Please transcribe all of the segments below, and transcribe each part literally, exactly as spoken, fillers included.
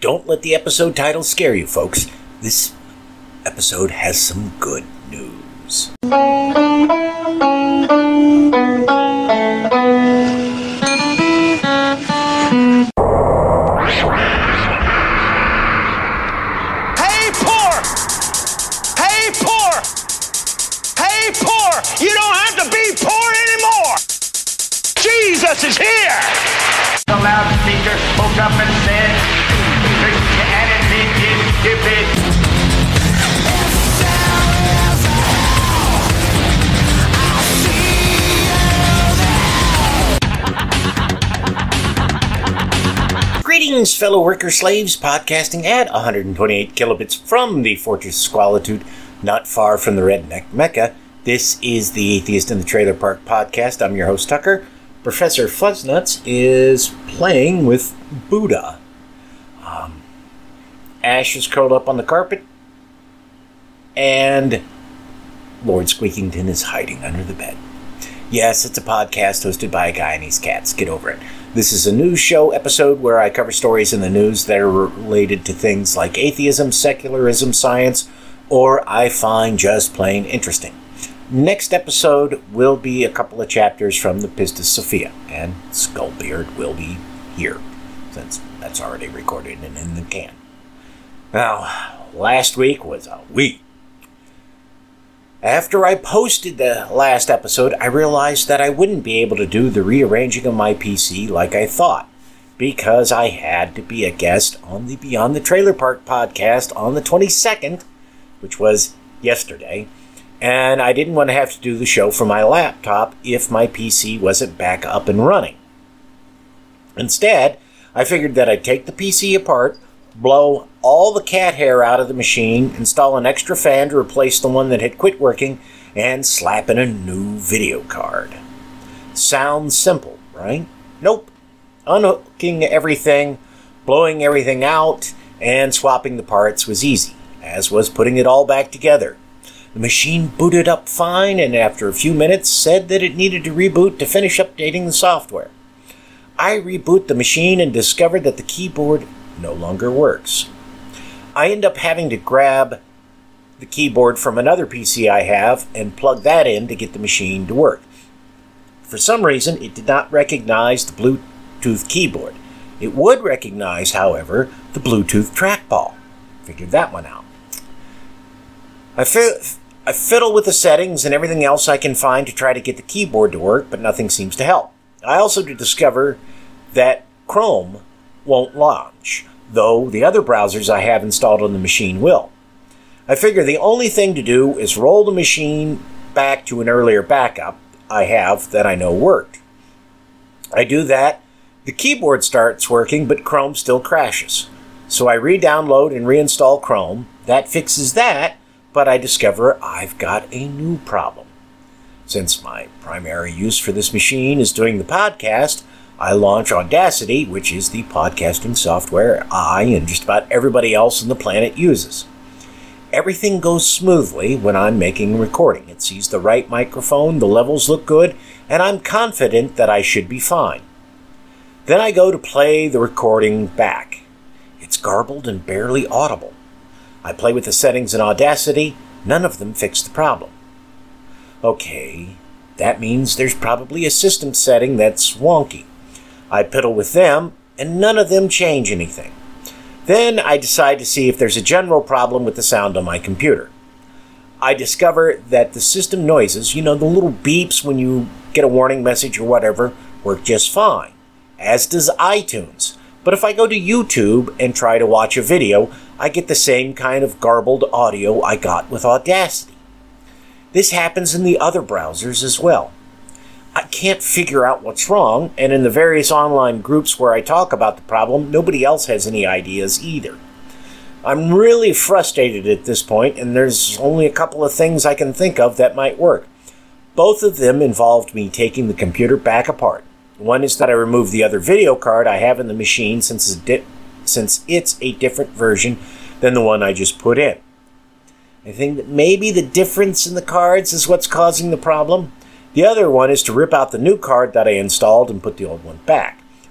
Don't let the episode title scare you, folks. This episode has some good news. Hey, poor! Hey, poor! Hey, poor! You don't have to be poor anymore! Jesus is here! The loudspeaker spoke up and said, Christianity is stupid. Greetings, fellow worker slaves, podcasting at one hundred twenty-eight kilobits from the Fortress of Squalitude, not far from the Redneck Mecca. This is the Atheist in the Trailer Park podcast. I'm your host, Tucker. Professor Fuzznuts is playing with Buddha. Um, Ash is curled up on the carpet, and Lord Squeakington is hiding under the bed. Yes, it's a podcast hosted by a guy and his cats. Get over it. This is a news show episode where I cover stories in the news that are related to things like atheism, secularism, science, or I find just plain interesting. Next episode will be a couple of chapters from the Pistis Sophia, and Skullbeard will be here, since that's already recorded and in the can. Now, last week was a week. After I posted the last episode, I realized that I wouldn't be able to do the rearranging of my P C like I thought, because I had to be a guest on the Beyond the Trailer Park podcast on the twenty-second, which was yesterday, and I didn't want to have to do the show from my laptop if my P C wasn't back up and running. Instead, I figured that I'd take the P C apart, blow all the cat hair out of the machine, install an extra fan to replace the one that had quit working, and slap in a new video card. Sounds simple, right? Nope. Unhooking everything, blowing everything out, and swapping the parts was easy, as was putting it all back together. The machine booted up fine, and after a few minutes said that it needed to reboot to finish updating the software. I reboot the machine and discovered that the keyboard no longer works. I end up having to grab the keyboard from another P C I have and plug that in to get the machine to work. For some reason, it did not recognize the Bluetooth keyboard. It would recognize, however, the Bluetooth trackball. Figured that one out. I, fi- I fiddle with the settings and everything else I can find to try to get the keyboard to work, but nothing seems to help. I also discover that Chrome won't launch, though the other browsers I have installed on the machine will. I figure the only thing to do is roll the machine back to an earlier backup I have that I know worked. I do that, the keyboard starts working, but Chrome still crashes. So I re-download and reinstall Chrome. That fixes that, but I discover I've got a new problem. Since my primary use for this machine is doing the podcast, I launch Audacity, which is the podcasting software I and just about everybody else on the planet uses. Everything goes smoothly when I'm making a recording. It sees the right microphone, the levels look good, and I'm confident that I should be fine. Then I go to play the recording back. It's garbled and barely audible. I play with the settings in Audacity. None of them fix the problem. Okay, that means there's probably a system setting that's wonky. I piddle with them, and none of them change anything. Then I decide to see if there's a general problem with the sound on my computer. I discover that the system noises, you know, the little beeps when you get a warning message or whatever, work just fine, as does iTunes. But if I go to YouTube and try to watch a video, I get the same kind of garbled audio I got with Audacity. This happens in the other browsers as well. I can't figure out what's wrong, and in the various online groups where I talk about the problem, nobody else has any ideas either. I'm really frustrated at this point, and there's only a couple of things I can think of that might work. Both of them involved me taking the computer back apart. One is that I removed the other video card I have in the machine since it's, di- since it's a different version than the one I just put in. I think that maybe the difference in the cards is what's causing the problem. The other one is to rip out the new card that I installed and put the old one back.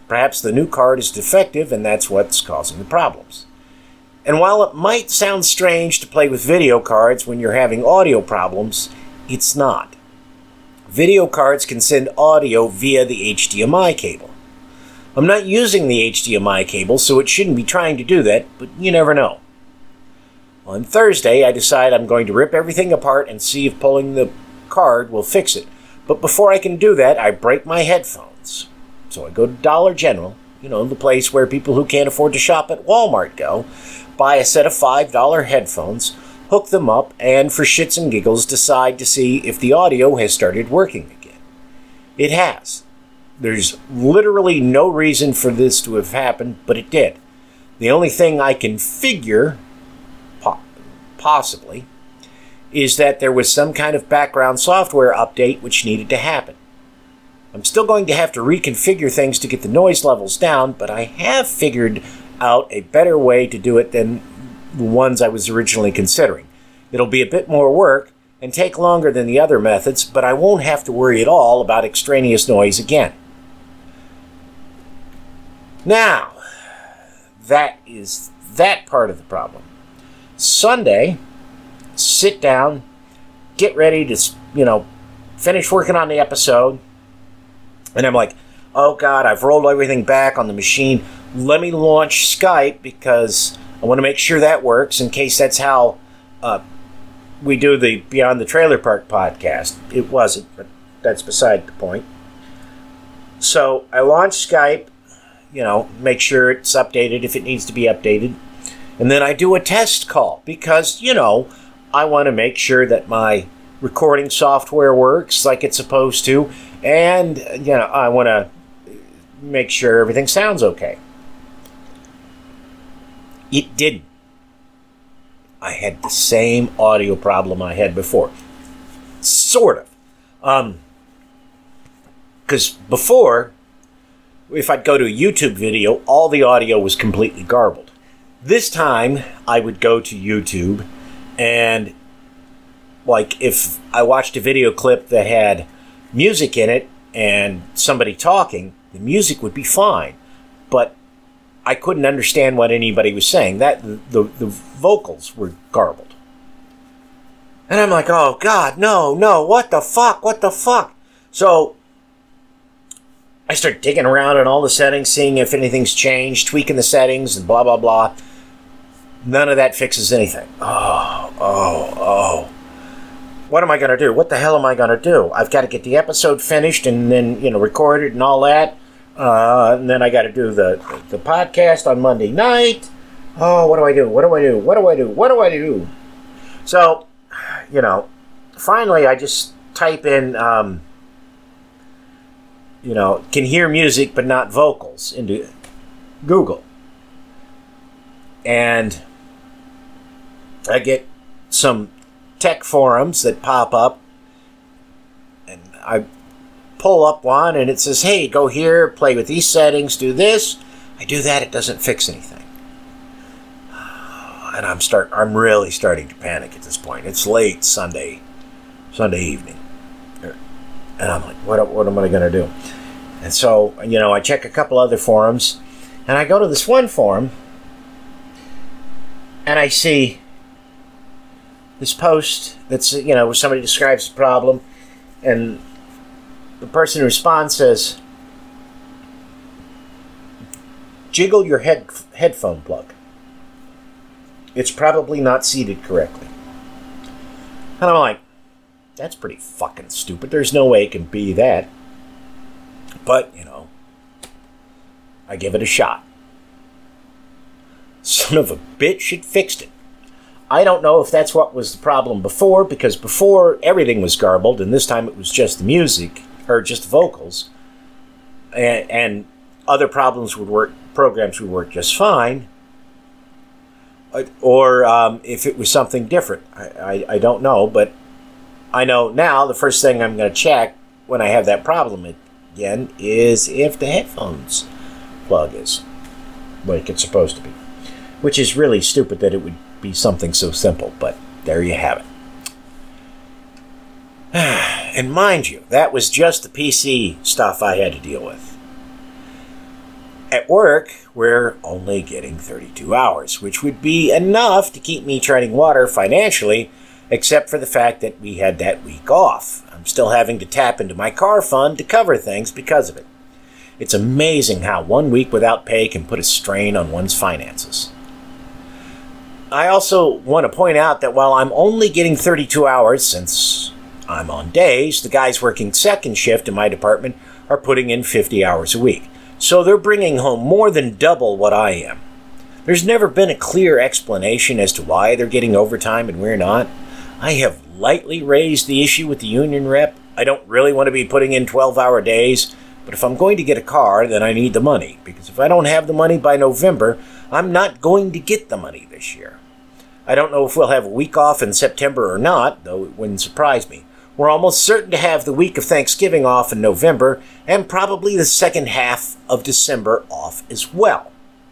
Perhaps the new card is defective and that's what's causing the problems. And while it might sound strange to play with video cards when you're having audio problems, it's not. Video cards can send audio via the H D M I cable. I'm not using the H D M I cable, so it shouldn't be trying to do that, but you never know. On Thursday, I decide I'm going to rip everything apart and see if pulling the card will fix it. But before I can do that, I break my headphones. So I go to Dollar General, you know, the place where people who can't afford to shop at Walmart go, buy a set of five dollar headphones, hook them up, and for shits and giggles decide to see if the audio has started working again. It has. There's literally no reason for this to have happened, but it did. The only thing I can figure, po- possibly, is that there was some kind of background software update which needed to happen. I'm still going to have to reconfigure things to get the noise levels down, but I have figured out a better way to do it than the ones I was originally considering. It'll be a bit more work and take longer than the other methods, but I won't have to worry at all about extraneous noise again. Now, that is that part of the problem. Sunday, sit down, get ready to, you know, finish working on the episode, and I'm like, oh God, I've rolled everything back on the machine. Let me launch Skype because I want to make sure that works in case that's how uh, we do the Beyond the Trailer Park podcast. It wasn't, but that's beside the point. So I launch Skype, you know, make sure it's updated if it needs to be updated. And then I do a test call because, you know, I want to make sure that my recording software works like it's supposed to. And, you know, I want to make sure everything sounds okay. It didn't. I had the same audio problem I had before. Sort of. Um, because before, if I'd go to a YouTube video, all the audio was completely garbled. This time, I would go to YouTube and, like, if I watched a video clip that had music in it and somebody talking, the music would be fine. But I couldn't understand what anybody was saying. That the, the vocals were garbled. And I'm like, oh, God, no, no, what the fuck, what the fuck? So I start digging around in all the settings, seeing if anything's changed, tweaking the settings, and blah, blah, blah. None of that fixes anything. Oh, oh, oh. What am I going to do? What the hell am I going to do? I've got to get the episode finished and then, you know, recorded and all that. Uh, and then I got to do the, the podcast on Monday night. Oh, what do I do? What do I do? What do I do? What do I do? So, you know, finally I just type in, um, you know, can hear music but not vocals into Google. And I get some tech forums that pop up. And I pull up one and it says, hey, go here, play with these settings, do this. I do that, it doesn't fix anything. And I'm start I'm really starting to panic at this point. It's late Sunday, Sunday evening. And I'm like, what, what am I going to do? And so, you know, I check a couple other forums and I go to this one forum and I see this post that's, you know, where somebody describes the problem and the person who responds says, jiggle your head headphone plug. It's probably not seated correctly. And I'm like, that's pretty fucking stupid. There's no way it can be that. But, you know, I give it a shot. Son of a bitch, it fixed it. I don't know if that's what was the problem before, because before everything was garbled, and this time it was just the music, or just the vocals, and, and other problems would work, programs would work just fine, or um, if it was something different. I, I, I don't know, but I know now the first thing I'm going to check when I have that problem again is if the headphones plug is like it's supposed to be. Which is really stupid that it would be something so simple, but there you have it. And mind you, that was just the P C stuff I had to deal with. At work, we're only getting thirty-two hours, which would be enough to keep me treading water financially, except for the fact that we had that week off. I'm still having to tap into my car fund to cover things because of it. It's amazing how one week without pay can put a strain on one's finances. I also want to point out that while I'm only getting thirty-two hours since I'm on days, the guys working second shift in my department are putting in fifty hours a week. So they're bringing home more than double what I am. There's never been a clear explanation as to why they're getting overtime and we're not. I have lightly raised the issue with the union rep. I don't really want to be putting in twelve-hour days, but if I'm going to get a car, then I need the money, because if I don't have the money by November, I'm not going to get the money this year. I don't know if we'll have a week off in September or not, though it wouldn't surprise me. We're almost certain to have the week of Thanksgiving off in November, and probably the second half of December off as well,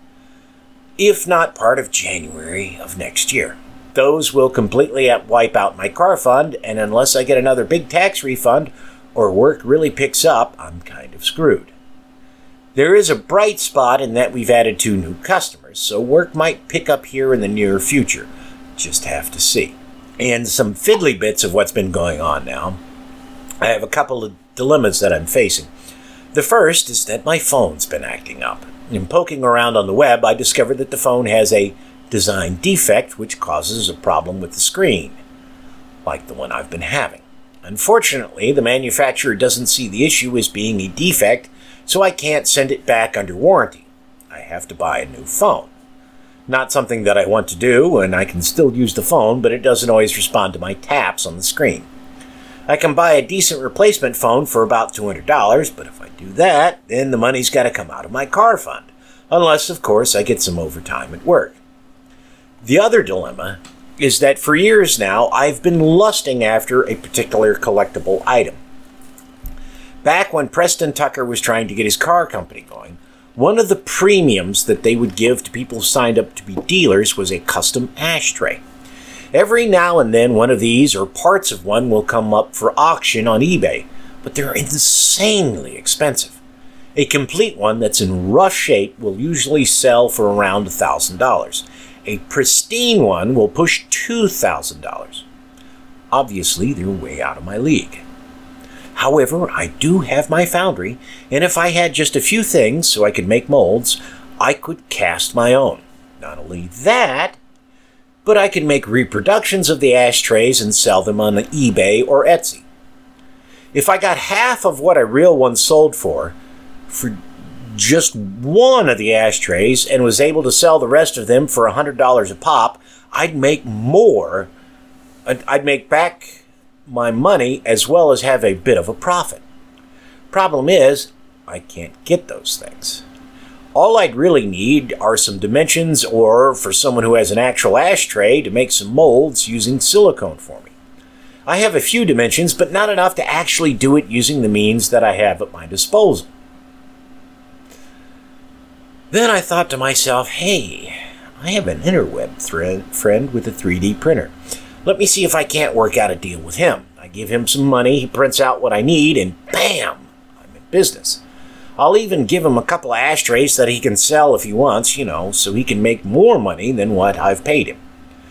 if not part of January of next year. Those will completely wipe out my car fund, and unless I get another big tax refund or work really picks up, I'm kind of screwed. There is a bright spot in that we've added two new customers, so work might pick up here in the near future. Just have to see. And some fiddly bits of what's been going on now. I have a couple of dilemmas that I'm facing. The first is that my phone's been acting up. In poking around on the web, I discovered that the phone has a design defect which causes a problem with the screen, like the one I've been having. Unfortunately, the manufacturer doesn't see the issue as being a defect, so I can't send it back under warranty. I have to buy a new phone. Not something that I want to do, and I can still use the phone, but it doesn't always respond to my taps on the screen. I can buy a decent replacement phone for about two hundred dollars, but if I do that, then the money's got to come out of my car fund, unless, of course, I get some overtime at work. The other dilemma is that for years now, I've been lusting after a particular collectible item. Back when Preston Tucker was trying to get his car company going, one of the premiums that they would give to people who signed up to be dealers was a custom ashtray. Every now and then one of these, or parts of one, will come up for auction on eBay, but they're insanely expensive. A complete one that's in rough shape will usually sell for around one thousand dollars. A pristine one will push two thousand dollars. Obviously, they're way out of my league. However, I do have my foundry, and if I had just a few things so I could make molds, I could cast my own. Not only that, but I could make reproductions of the ashtrays and sell them on eBay or Etsy. If I got half of what a real one sold for, for just one of the ashtrays, and was able to sell the rest of them for one hundred dollars a pop, I'd make more. I'd make back my money as well as have a bit of a profit. Problem is, I can't get those things. All I'd really need are some dimensions, or for someone who has an actual ashtray, to make some molds using silicone for me. I have a few dimensions, but not enough to actually do it using the means that I have at my disposal. Then I thought to myself, hey, I have an interweb thread friend with a three D printer. Let me see if I can't work out a deal with him. I give him some money, he prints out what I need, and bam, I'm in business. I'll even give him a couple of ashtrays that he can sell if he wants, you know, so he can make more money than what I've paid him.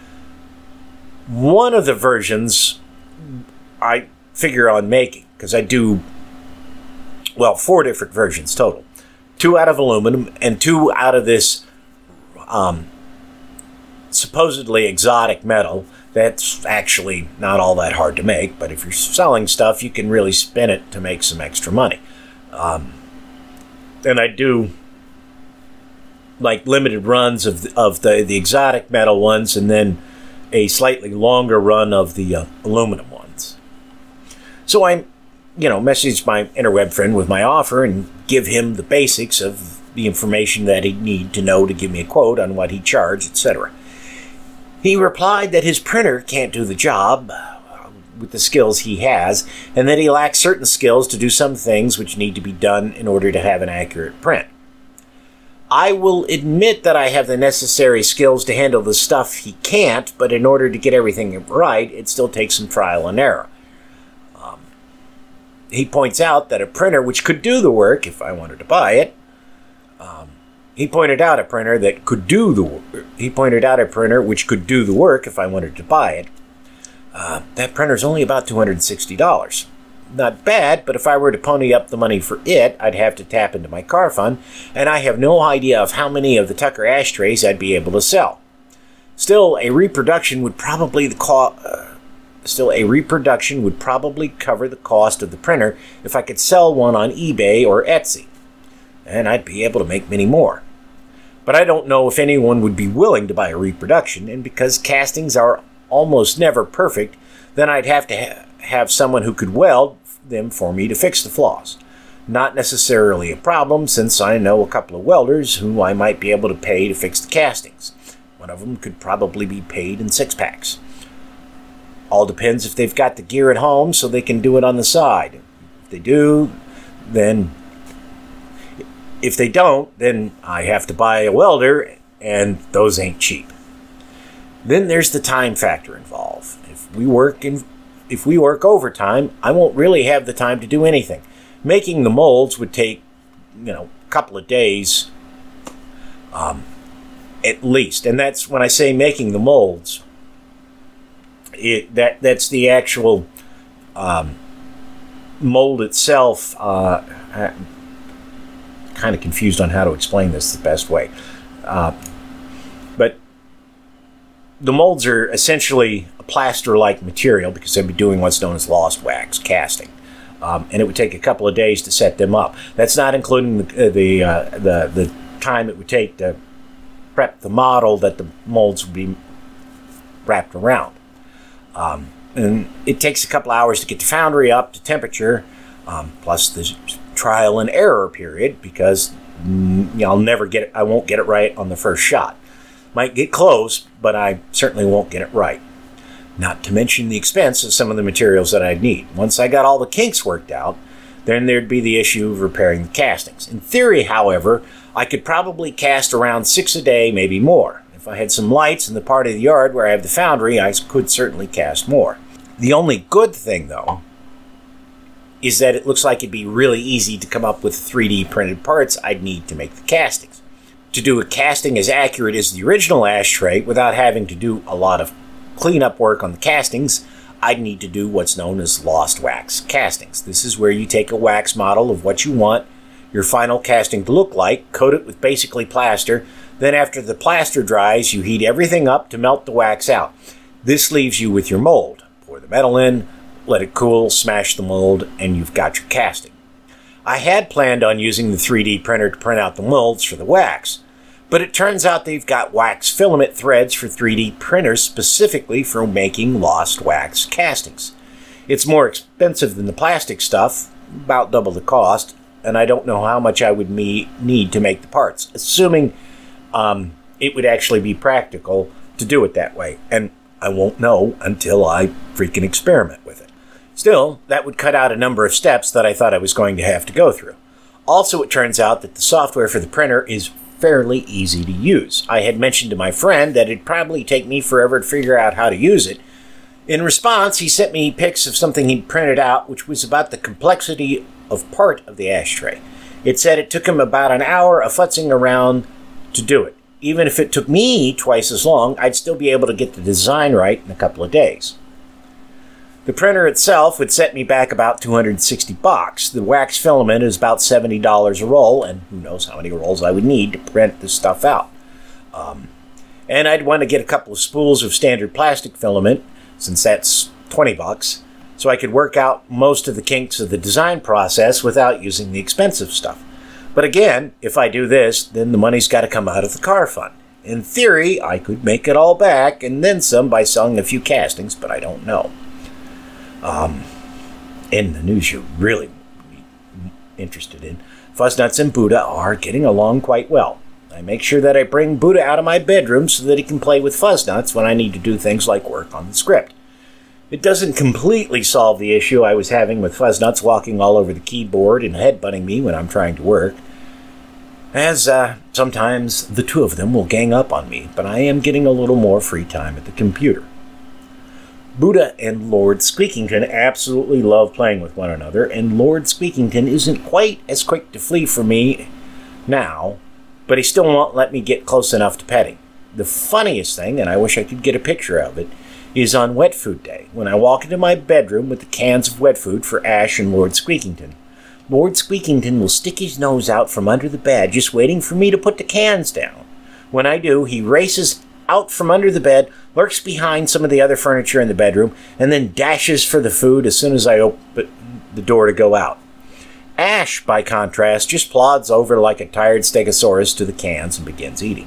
One of the versions I figure on making, because I do, well, four different versions total. Two out of aluminum and two out of this um, supposedly exotic metal that's actually not all that hard to make, but if you're selling stuff, you can really spin it to make some extra money. Um, and I do like limited runs of the, of the, the exotic metal ones, and then a slightly longer run of the uh, aluminum ones. So I, you know, message my interweb friend with my offer and give him the basics of the information that he'd need to know to give me a quote on what he charged, et cetera. He replied that his printer can't do the job with the skills he has, and that he lacks certain skills to do some things which need to be done in order to have an accurate print. I will admit that I have the necessary skills to handle the stuff he can't, but in order to get everything right, it still takes some trial and error. Um, he points out that a printer which could do the work, if I wanted to buy it, um, He pointed out a printer that could do the he pointed out a printer which could do the work if I wanted to buy it. Uh, that printer's only about two hundred sixty dollars. Not bad, but if I were to pony up the money for it, I'd have to tap into my car fund, and I have no idea of how many of the Tucker ashtrays I'd be able to sell. Still, a reproduction would probably the co- uh, still a reproduction would probably cover the cost of the printer if I could sell one on eBay or Etsy, and I'd be able to make many more. But I don't know if anyone would be willing to buy a reproduction, and because castings are almost never perfect, then I'd have to ha- have someone who could weld them for me to fix the flaws. Not necessarily a problem, since I know a couple of welders who I might be able to pay to fix the castings. One of them could probably be paid in six packs. All depends if they've got the gear at home so they can do it on the side. If they do, then... If they don't, then I have to buy a welder, and those ain't cheap. Then there's the time factor involved. If we work in If we work overtime, I won't really have the time to do anything. Making the molds would take, you know, a couple of days, um, at least. And that's when I say making the molds. It that that's the actual um, mold itself. Uh, I'm kind of confused on how to explain this the best way, uh, but the molds are essentially plaster-like material because they'd be doing what's known as lost wax casting, um, and it would take a couple of days to set them up. That's not including the uh, the, uh, the the time it would take to prep the model that the molds would be wrapped around, um, and it takes a couple hours to get the foundry up to temperature, um, plus the trial and error period because mm, you know, I'll never get it. I won't get it right on the first shot. Might get close, but I certainly won't get it right. Not to mention the expense of some of the materials that I'd need. Once I got all the kinks worked out, then there'd be the issue of repairing the castings. In theory, however, I could probably cast around six a day, maybe more. If I had some lights in the part of the yard where I have the foundry, I could certainly cast more. The only good thing, though, is that it looks like it'd be really easy to come up with three D printed parts I'd need to make the castings. To do a casting as accurate as the original ashtray without having to do a lot of cleanup work on the castings, I'd need to do what's known as lost wax castings. This is where you take a wax model of what you want your final casting to look like, coat it with basically plaster, then after the plaster dries, you heat everything up to melt the wax out. This leaves you with your mold. Pour the metal in, let it cool, smash the mold, and you've got your casting. I had planned on using the three D printer to print out the molds for the wax, but it turns out they've got wax filament threads for three D printers specifically for making lost wax castings. It's more expensive than the plastic stuff, about double the cost, and I don't know how much I would me need to make the parts, assuming um, it would actually be practical to do it that way, and I won't know until I freaking experiment with it. Still, that would cut out a number of steps that I thought I was going to have to go through. Also, it turns out that the software for the printer is fairly easy to use. I had mentioned to my friend that it'd probably take me forever to figure out how to use it. In response, he sent me pics of something he'd printed out, which was about the complexity of part of the ashtray. It said it took him about an hour of futzing around to do it. Even if it took me twice as long, I'd still be able to get the design right in a couple of days. The printer itself would set me back about two hundred sixty bucks. The wax filament is about seventy dollars a roll, and who knows how many rolls I would need to print this stuff out. Um, and I'd want to get a couple of spools of standard plastic filament, since that's twenty bucks, so I could work out most of the kinks of the design process without using the expensive stuff. But again, if I do this, then the money's got to come out of the car fund. In theory, I could make it all back, and then some by selling a few castings, but I don't know. Um, in the news you're really interested in, Fuzznuts and Buddha are getting along quite well. I make sure that I bring Buddha out of my bedroom so that he can play with Fuzznuts when I need to do things like work on the script. It doesn't completely solve the issue I was having with Fuzznuts walking all over the keyboard and headbutting me when I'm trying to work, as uh, sometimes the two of them will gang up on me, but I am getting a little more free time at the computer. Buddha and Lord Squeakington absolutely love playing with one another, and Lord Squeakington isn't quite as quick to flee from me now, but he still won't let me get close enough to pet him. The funniest thing, and I wish I could get a picture of it, is on Wet Food Day, when I walk into my bedroom with the cans of wet food for Ash and Lord Squeakington. Lord Squeakington will stick his nose out from under the bed, just waiting for me to put the cans down. When I do, he races out from under the bed, lurks behind some of the other furniture in the bedroom, and then dashes for the food as soon as I open the door to go out. Ash, by contrast, just plods over like a tired stegosaurus to the cans and begins eating.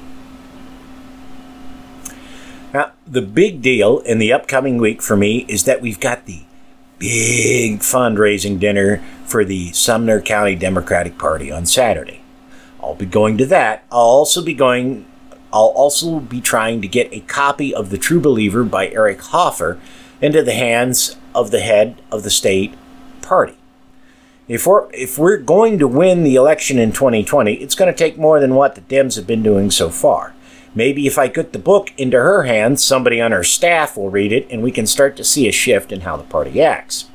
Now, the big deal in the upcoming week for me is that we've got the big fundraising dinner for the Sumner County Democratic Party on Saturday. I'll be going to that. I'll also be going I'll also be trying to get a copy of The True Believer by Eric Hoffer into the hands of the head of the state party. If we're, if we're going to win the election in twenty twenty, it's going to take more than what the Dems have been doing so far. Maybe if I get the book into her hands, somebody on her staff will read it, and we can start to see a shift in how the party acts.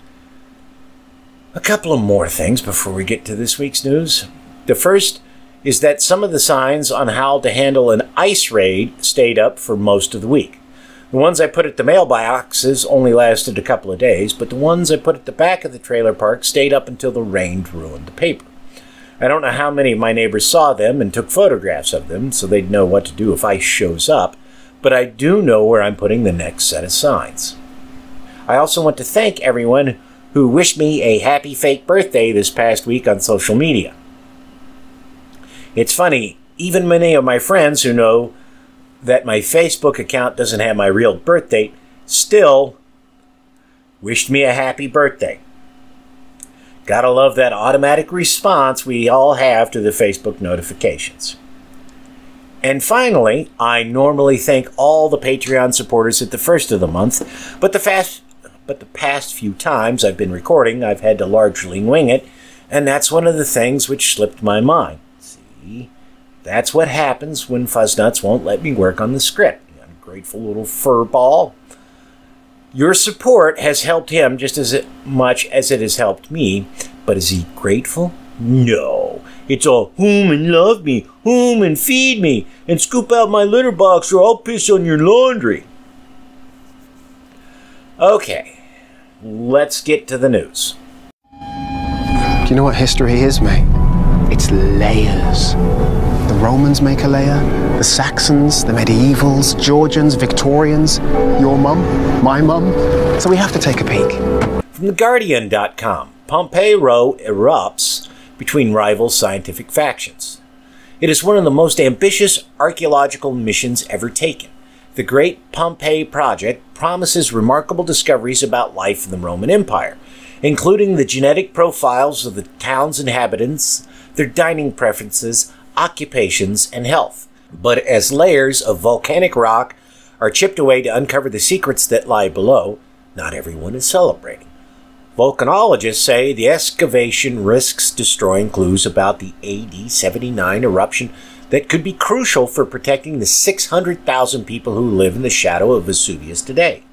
A couple of more things before we get to this week's news. The first is that some of the signs on how to handle an ICE raid stayed up for most of the week. The ones I put at the mailboxes only lasted a couple of days, but the ones I put at the back of the trailer park stayed up until the rain ruined the paper. I don't know how many of my neighbors saw them and took photographs of them, so they'd know what to do if ICE shows up, but I do know where I'm putting the next set of signs. I also want to thank everyone who wished me a happy fake birthday this past week on social media. It's funny, even many of my friends who know that my Facebook account doesn't have my real birth date still wished me a happy birthday. Gotta love that automatic response we all have to the Facebook notifications. And finally, I normally thank all the Patreon supporters at the first of the month, but the fast, but the past few times I've been recording, I've had to largely wing it, and that's one of the things which slipped my mind. See, that's what happens when Fuzznuts won't let me work on the script. Ungrateful little fur ball. Your support has helped him just as much as it has helped me, but is he grateful? No. It's all, home and love me, home and feed me, and scoop out my litter box or I'll piss on your laundry. Okay, let's get to the news. Do you know what history is, mate? It's layers. The Romans make a layer, the Saxons, the medievals, Georgians, Victorians, your mum, my mum. So we have to take a peek. From the Guardian dot com, Pompeii Row erupts between rival scientific factions. It is one of the most ambitious archaeological missions ever taken. The Great Pompeii Project promises remarkable discoveries about life in the Roman Empire, including the genetic profiles of the town's inhabitants, their dining preferences, occupations, and health. But as layers of volcanic rock are chipped away to uncover the secrets that lie below, not everyone is celebrating. Volcanologists say the excavation risks destroying clues about the A D seventy-nine eruption that could be crucial for protecting the six hundred thousand people who live in the shadow of Vesuvius today.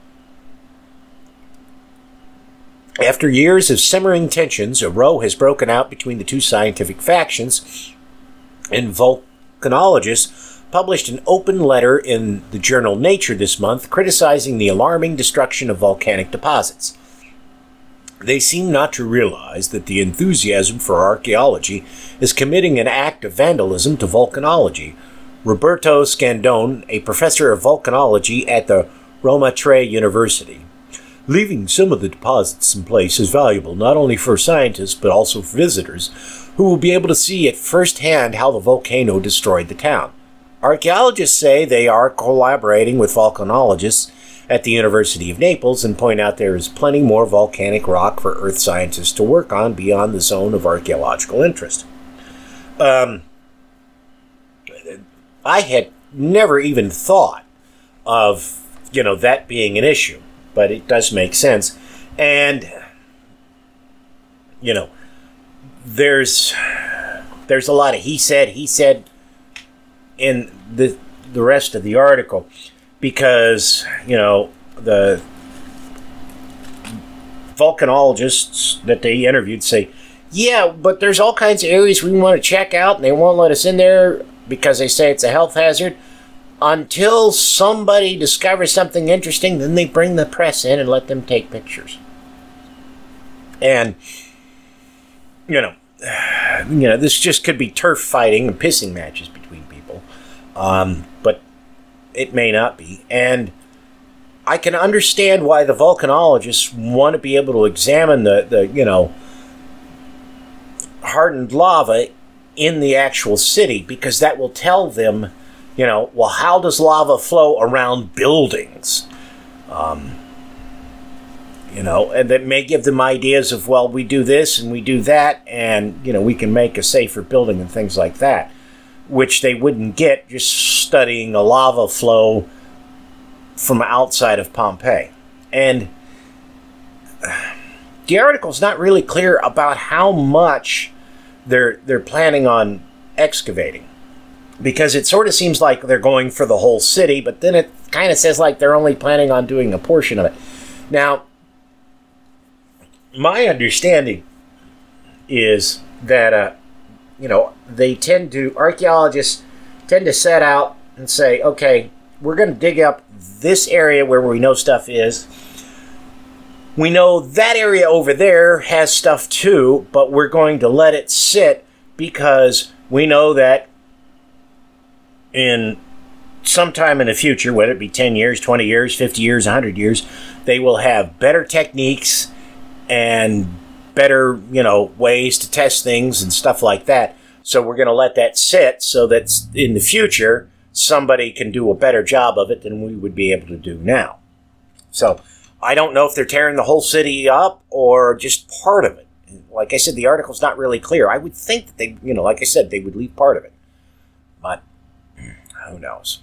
After years of simmering tensions, a row has broken out between the two scientific factions, and volcanologists published an open letter in the journal Nature this month criticizing the alarming destruction of volcanic deposits. They seem not to realize that the enthusiasm for archaeology is committing an act of vandalism to volcanology. Roberto Scandone, a professor of volcanology at the Roma Tre University. Leaving some of the deposits in place is valuable not only for scientists but also for visitors who will be able to see at first hand how the volcano destroyed the town. Archaeologists say they are collaborating with volcanologists at the University of Naples and point out there is plenty more volcanic rock for Earth scientists to work on beyond the zone of archaeological interest. Um, I had never even thought of, you know, that being an issue, but it does make sense. And, you know, there's there's a lot of he said, he said in the the rest of the article. Because, you know, the volcanologists that they interviewed say yeah, but there's all kinds of areas we want to check out, and they won't let us in there because they say it's a health hazard. Until somebody discovers something interesting, then they bring the press in and let them take pictures. And, you know, you know, this just could be turf fighting and pissing matches between people. Um, but it may not be. And I can understand why the volcanologists want to be able to examine the, the you know, hardened lava in the actual city, because that will tell them, you know, well, how does lava flow around buildings? Um, you know, and that may give them ideas of, well, we do this and we do that, and, you know, we can make a safer building and things like that, which they wouldn't get just studying a lava flow from outside of Pompeii. And the article's not really clear about how much they're they're planning on excavating, because it sort of seems like they're going for the whole city, but then it kind of says like they're only planning on doing a portion of it. Now, my understanding is that uh, you know, they tend to, archaeologists tend to set out and say, okay, we're going to dig up this area where we know stuff is. We know that area over there has stuff too, but we're going to let it sit because we know that in sometime in the future, whether it be ten years, twenty years, fifty years, one hundred years, they will have better techniques and better, you know, ways to test things and stuff like that. So we're going to let that sit so that in the future, somebody can do a better job of it than we would be able to do now. So I don't know if they're tearing the whole city up or just part of it. Like I said, the article's not really clear. I would think that they, you know, like I said, they would leave part of it. But who knows?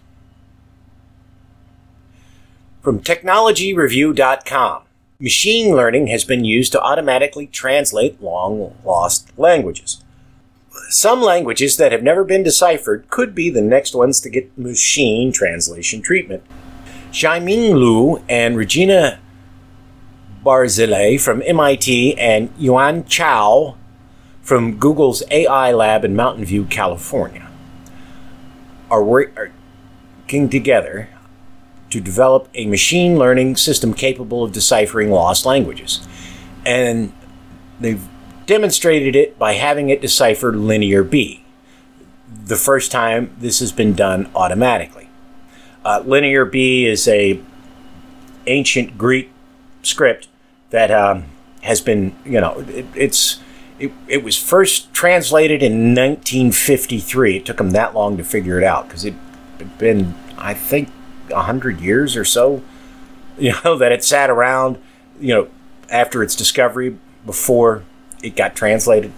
From technology review dot com. Machine learning has been used to automatically translate long-lost languages. Some languages that have never been deciphered could be the next ones to get machine translation treatment. Xiaoming Liu and Regina Barzilay from M I T and Yuan Chao from Google's A I lab in Mountain View, California, are working together to develop a machine learning system capable of deciphering lost languages. And they've demonstrated it by having it decipher Linear B, the first time this has been done automatically. Uh, Linear B is a ancient Greek script that um, has been, you know, it, it's it, it was first translated in nineteen fifty-three. It took them that long to figure it out because it had been, I think, a hundred years or so, you know, that it sat around, you know, after its discovery before it got translated.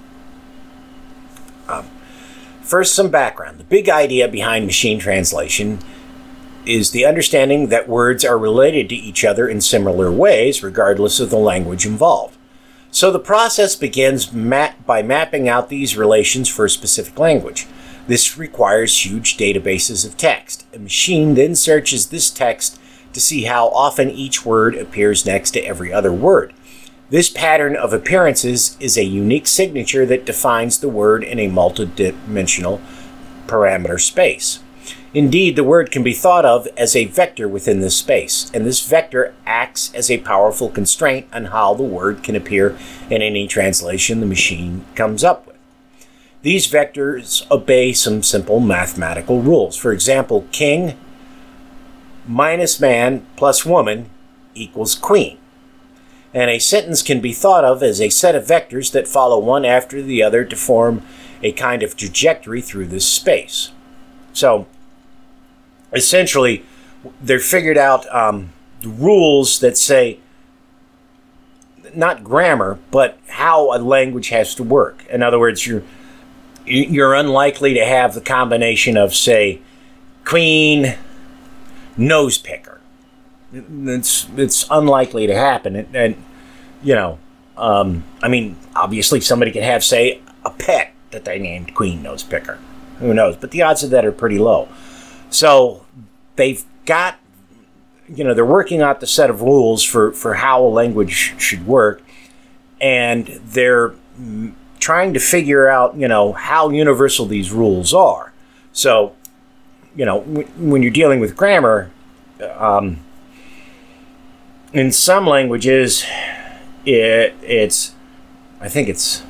Um, first, some background. The big idea behind machine translation is the understanding that words are related to each other in similar ways, regardless of the language involved. So the process begins map by mapping out these relations for a specific language. This requires huge databases of text. A machine then searches this text to see how often each word appears next to every other word. This pattern of appearances is a unique signature that defines the word in a multidimensional parameter space. Indeed, the word can be thought of as a vector within this space, and this vector acts as a powerful constraint on how the word can appear in any translation the machine comes up with. These vectors obey some simple mathematical rules. For example, king minus man plus woman equals queen. And a sentence can be thought of as a set of vectors that follow one after the other to form a kind of trajectory through this space. So, essentially, they've figured out um, rules that say, not grammar, but how a language has to work. In other words, you're, you're unlikely to have the combination of, say, queen, nose picker. It's, it's unlikely to happen. And, and you know, um, I mean, obviously somebody could have, say, a pet that they named Queen Nose Picker. Who knows? But the odds of that are pretty low. So they've got, you know, they're working out the set of rules for, for how a language should work. And they're m- trying to figure out, you know, how universal these rules are. So, you know, w- when you're dealing with grammar, um, in some languages, it, it's, I think it's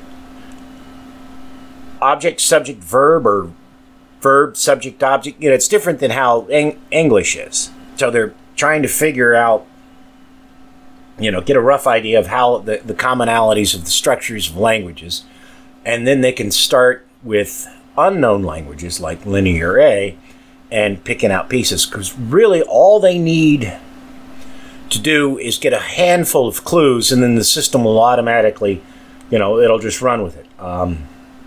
object, subject, verb, or verb, subject, object. You know, it's different than how Eng- English is. So they're trying to figure out, you know, get a rough idea of how the, the commonalities of the structures of languages. And then they can start with unknown languages like Linear A and picking out pieces. Because really all they need to do is get a handful of clues, and then the system will automatically, you know, it'll just run with it. Um,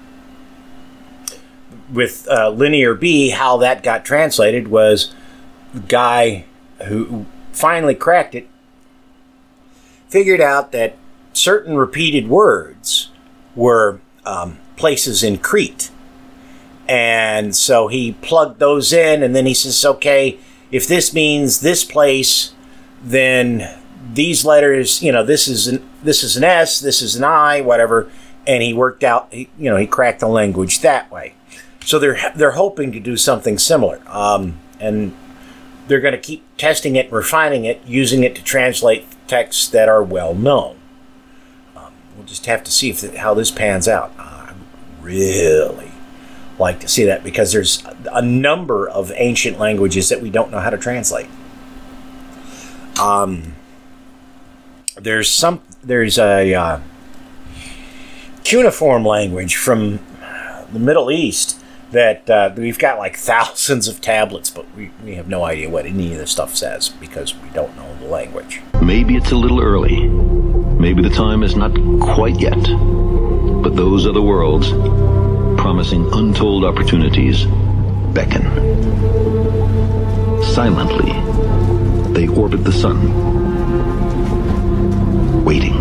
with uh, Linear B, how that got translated was the guy who finally cracked it figured out that certain repeated words were um, places in Crete. And so he plugged those in, and then he says, okay, if this means this place, then these letters, you know, this is an, this is an S, this is an I, whatever. And he worked out, you know, he cracked the language that way. So they're, they're hoping to do something similar. Um, and they're going to keep testing it, refining it, using it to translate texts that are well known. Um, we'll just have to see if the, how this pans out. Uh, I would really like to see that, because there's a number of ancient languages that we don't know how to translate. Um, there's some there's a uh, cuneiform language from the Middle East that uh, we've got like thousands of tablets, but we, we have no idea what any of this stuff says because we don't know the language. Maybe it's a little early. Maybe the time is not quite yet. But those other worlds, promising untold opportunities, beckon. Silently, they orbit the sun, waiting.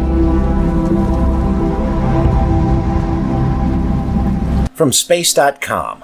From space dot com.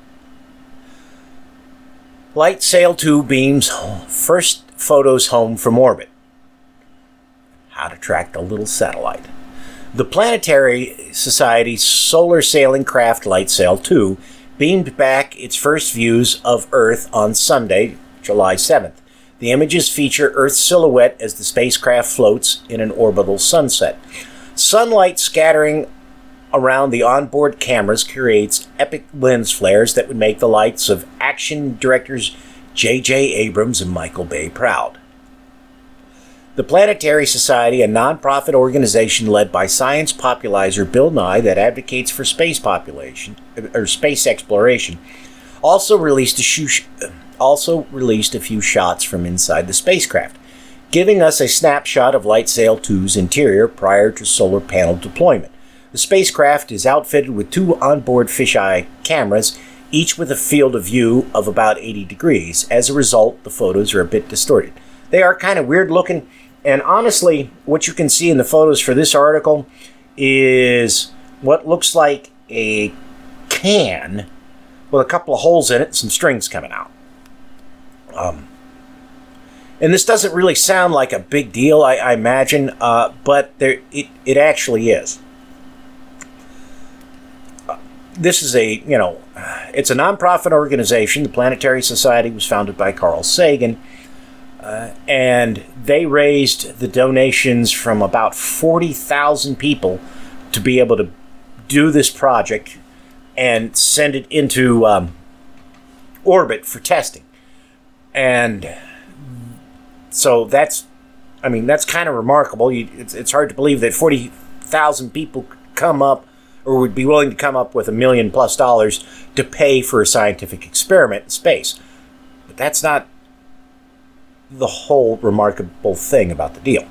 Light Sail two beams first photos home from orbit. How to track the little satellite. The Planetary Society's solar sailing craft Light Sail two beamed back its first views of Earth on Sunday, July seventh. The images feature Earth's silhouette as the spacecraft floats in an orbital sunset. Sunlight scattering around the onboard cameras creates epic lens flares that would make the likes of action directors J J Abrams and Michael Bay proud. The Planetary Society, a non-profit organization led by science popularizer Bill Nye that advocates for space population or space exploration, also released a sh- also released a few shots from inside the spacecraft, giving us a snapshot of Light Sail two's interior prior to solar panel deployment. The spacecraft is outfitted with two onboard fisheye cameras, each with a field of view of about eighty degrees. As a result, the photos are a bit distorted. They are kind of weird looking, and honestly, what you can see in the photos for this article is what looks like a can with a couple of holes in it and some strings coming out. Um, and this doesn't really sound like a big deal, I, I imagine, uh, but there it, it actually is. This is a, you know, it's a non-profit organization. The Planetary Society was founded by Carl Sagan, uh, and they raised the donations from about forty thousand people to be able to do this project and send it into um, orbit for testing. And so that's, I mean, that's kind of remarkable. You, it's, it's hard to believe that forty thousand people come up or would be willing to come up with a million plus dollars to pay for a scientific experiment in space. But that's not the whole remarkable thing about the deal.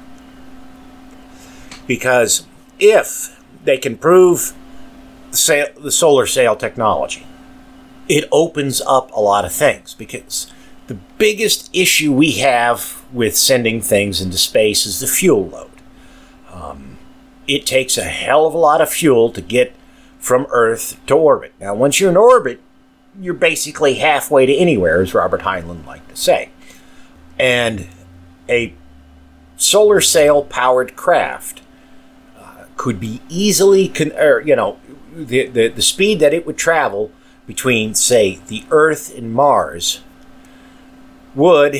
Because if they can prove the, sail, the solar sail technology, it opens up a lot of things. Because the biggest issue we have with sending things into space is the fuel load. Um, It takes a hell of a lot of fuel to get from Earth to orbit. Now, once you're in orbit, you're basically halfway to anywhere, as Robert Heinlein liked to say. And a solar sail-powered craft uh, could be easily, con- or, you know, the, the, the speed that it would travel between, say, the Earth and Mars would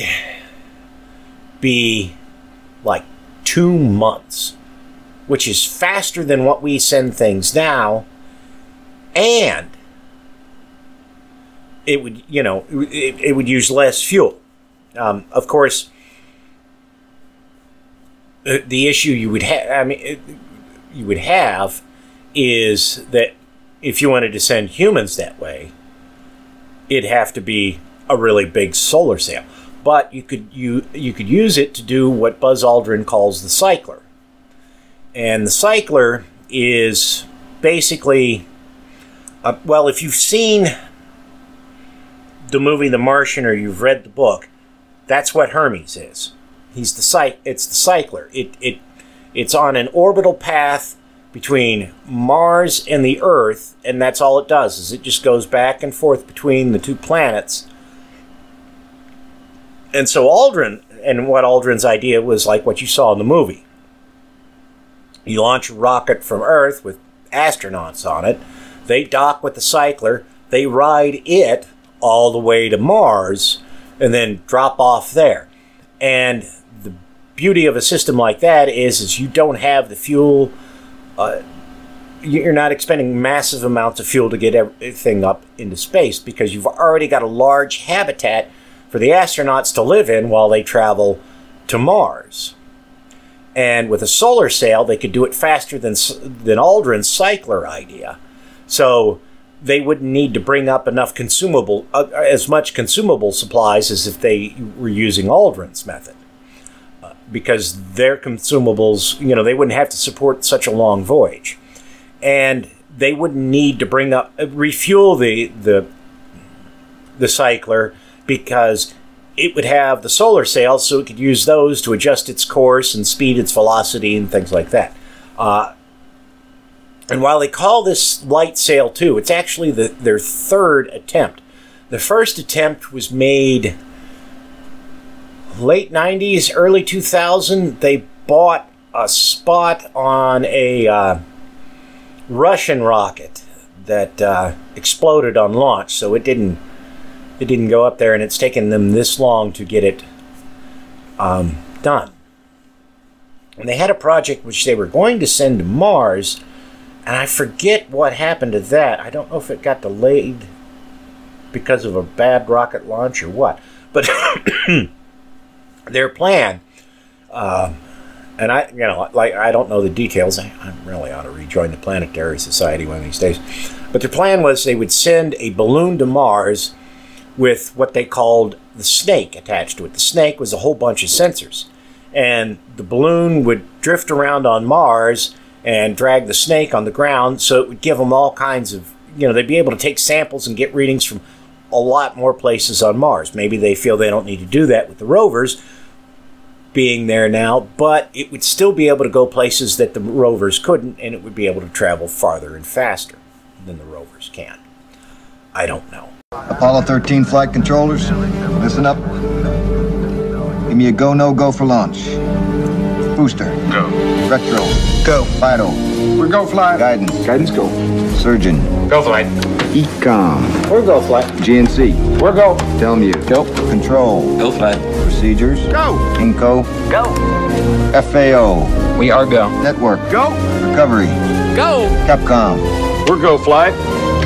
be like two months, which is faster than what we send things now, and it would, you know, it, it would use less fuel. Um, of course, the, the issue you would have, I mean, it, you would have is that if you wanted to send humans that way, it'd have to be a really big solar sail. But you could you you could use it to do what Buzz Aldrin calls the cycler. And the cycler is basically, uh, well, if you've seen the movie The Martian or you've read the book, that's what Hermes is. He's the cy- It's the cycler. It it it's on an orbital path between Mars and the Earth, and that's all it does. Is it just goes back and forth between the two planets. And so Aldrin, and what Aldrin's idea was like what you saw in the movie. You launch a rocket from Earth with astronauts on it. They dock with the cycler. They ride it all the way to Mars and then drop off there. And the beauty of a system like that is, is you don't have the fuel. Uh, you're not expending massive amounts of fuel to get everything up into space because you've already got a large habitat for the astronauts to live in while they travel to Mars. And with a solar sail, they could do it faster than, than Aldrin's cycler idea. So they wouldn't need to bring up enough consumable, uh, as much consumable supplies as if they were using Aldrin's method. Uh, because their consumables, you know, they wouldn't have to support such a long voyage. And they wouldn't need to bring up, uh, refuel the, the, the cycler, because it would have the solar sails, so it could use those to adjust its course and speed its velocity and things like that. Uh, and while they call this Light Sail two, it's actually the, their third attempt. The first attempt was made late nineties, early two thousand. They bought a spot on a uh, Russian rocket that uh, exploded on launch, so it didn't It didn't go up there, and it's taken them this long to get it um, done. And they had a project which they were going to send to Mars, and I forget what happened to that. I don't know if it got delayed because of a bad rocket launch or what. But their plan, uh, and I, you know, like I don't know the details. I, I really ought to rejoin the Planetary Society one of these days. But their plan was they would send a balloon to Mars with what they called the snake attached to it. The snake was a whole bunch of sensors. And the balloon would drift around on Mars and drag the snake on the ground, so it would give them all kinds of, you know, they'd be able to take samples and get readings from a lot more places on Mars. Maybe they feel they don't need to do that with the rovers being there now, but it would still be able to go places that the rovers couldn't, and it would be able to travel farther and faster than the rovers can. I don't know. Apollo thirteen flight controllers, listen up. Give me a go, no go for launch. Booster. Go. Retro. Go. Vital. We're go flight. Guidance. Guidance go. Surgeon. Go flight. Ecom. We're go flight. G N C. We're go. Telmu. Go. Control. Go flight. Procedures. Go. Inco. Go. F A O. We are go. Network. Go. Recovery. Go. Capcom. We're go flight.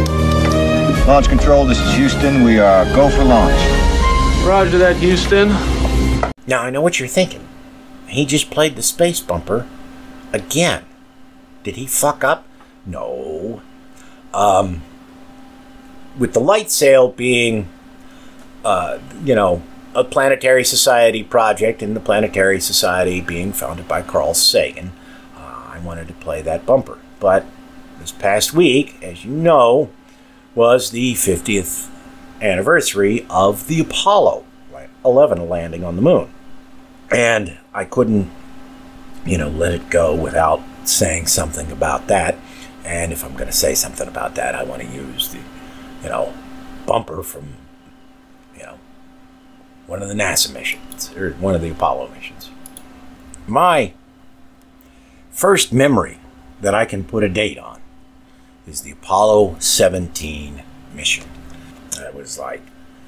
Launch control, this is Houston. We are go for launch. Roger that, Houston. Now, I know what you're thinking. He just played the space bumper again. Did he fuck up? No. Um, with the Light Sail being, uh, you know, a Planetary Society project, and the Planetary Society being founded by Carl Sagan, uh, I wanted to play that bumper. But this past week, as you know, was the fiftieth anniversary of the Apollo eleven landing on the moon. And I couldn't, you know, let it go without saying something about that. And if I'm going to say something about that, I want to use the, you know, bumper from, you know, one of the NASA missions, or one of the Apollo missions. My first memory that I can put a date on is the Apollo seventeen mission. That was like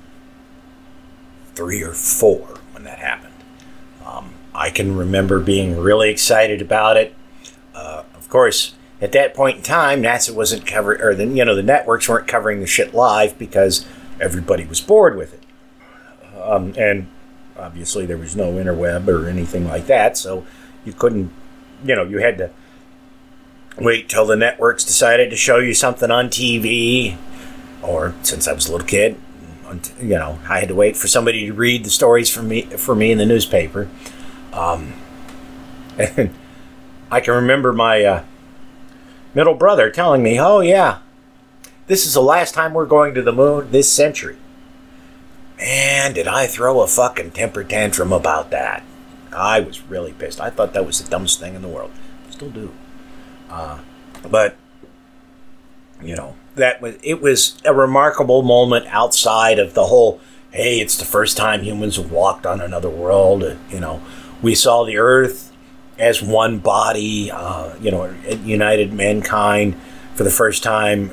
three or four when that happened. Um, I can remember being really excited about it. Uh, of course, at that point in time, NASA wasn't covering, or the, you know, the networks weren't covering the shit live because everybody was bored with it. Um, and obviously there was no interweb or anything like that, so you couldn't, you know, you had to wait till the networks decided to show you something on T V, or since I was a little kid, you know, I had to wait for somebody to read the stories for me for me in the newspaper. Um, and I can remember my uh, middle brother telling me, "Oh yeah, this is the last time we're going to the moon this century." Man, did I throw a fucking temper tantrum about that. I was really pissed. I thought that was the dumbest thing in the world. Still do. Uh, but, you know, that was, it was a remarkable moment outside of the whole, hey, it's the first time humans have walked on another world. You know, we saw the Earth as one body, uh, you know, it united mankind for the first time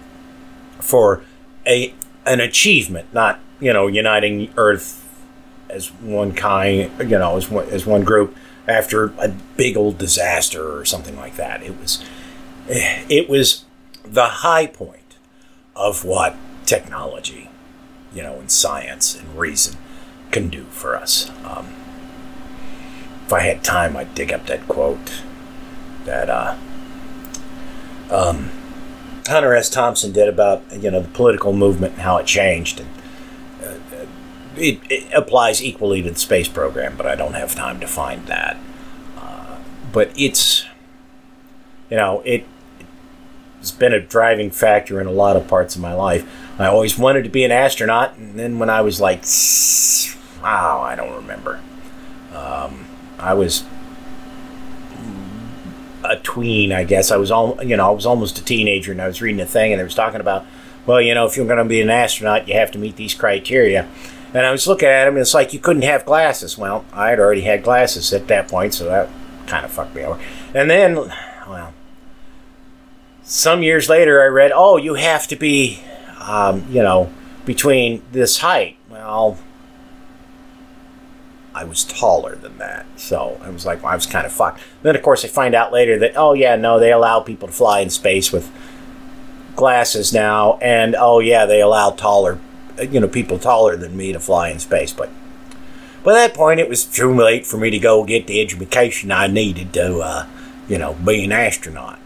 for a an achievement, not, you know, uniting Earth as one kind, you know, as one, as one group after a big old disaster or something like that. It was, it was the high point of what technology, you know, and science and reason can do for us. Um, if I had time, I'd dig up that quote that uh, um, Hunter S. Thompson did about, you know, the political movement and how it changed. And uh, it, it applies equally to the space program, but I don't have time to find that. Uh, but it's, you know, it, it's been a driving factor in a lot of parts of my life. I always wanted to be an astronaut, and then when I was like, wow, I don't remember. Um, I was a tween, I guess. I was all, you know, I was almost a teenager, and I was reading a thing, and it was talking about, well, you know, if you're going to be an astronaut, you have to meet these criteria. And I was looking at them, and it's like you couldn't have glasses. Well, I had already had glasses at that point, so that kind of fucked me over. And then, well, some years later, I read, oh, you have to be, um, you know, between this height. Well, I was taller than that, so I was like, well, I was kind of fucked. Then, of course, I find out later that, oh, yeah, no, they allow people to fly in space with glasses now, and, oh, yeah, they allow taller, you know, people taller than me to fly in space. But by that point, it was too late for me to go get the education I needed to, uh, you know, be an astronaut.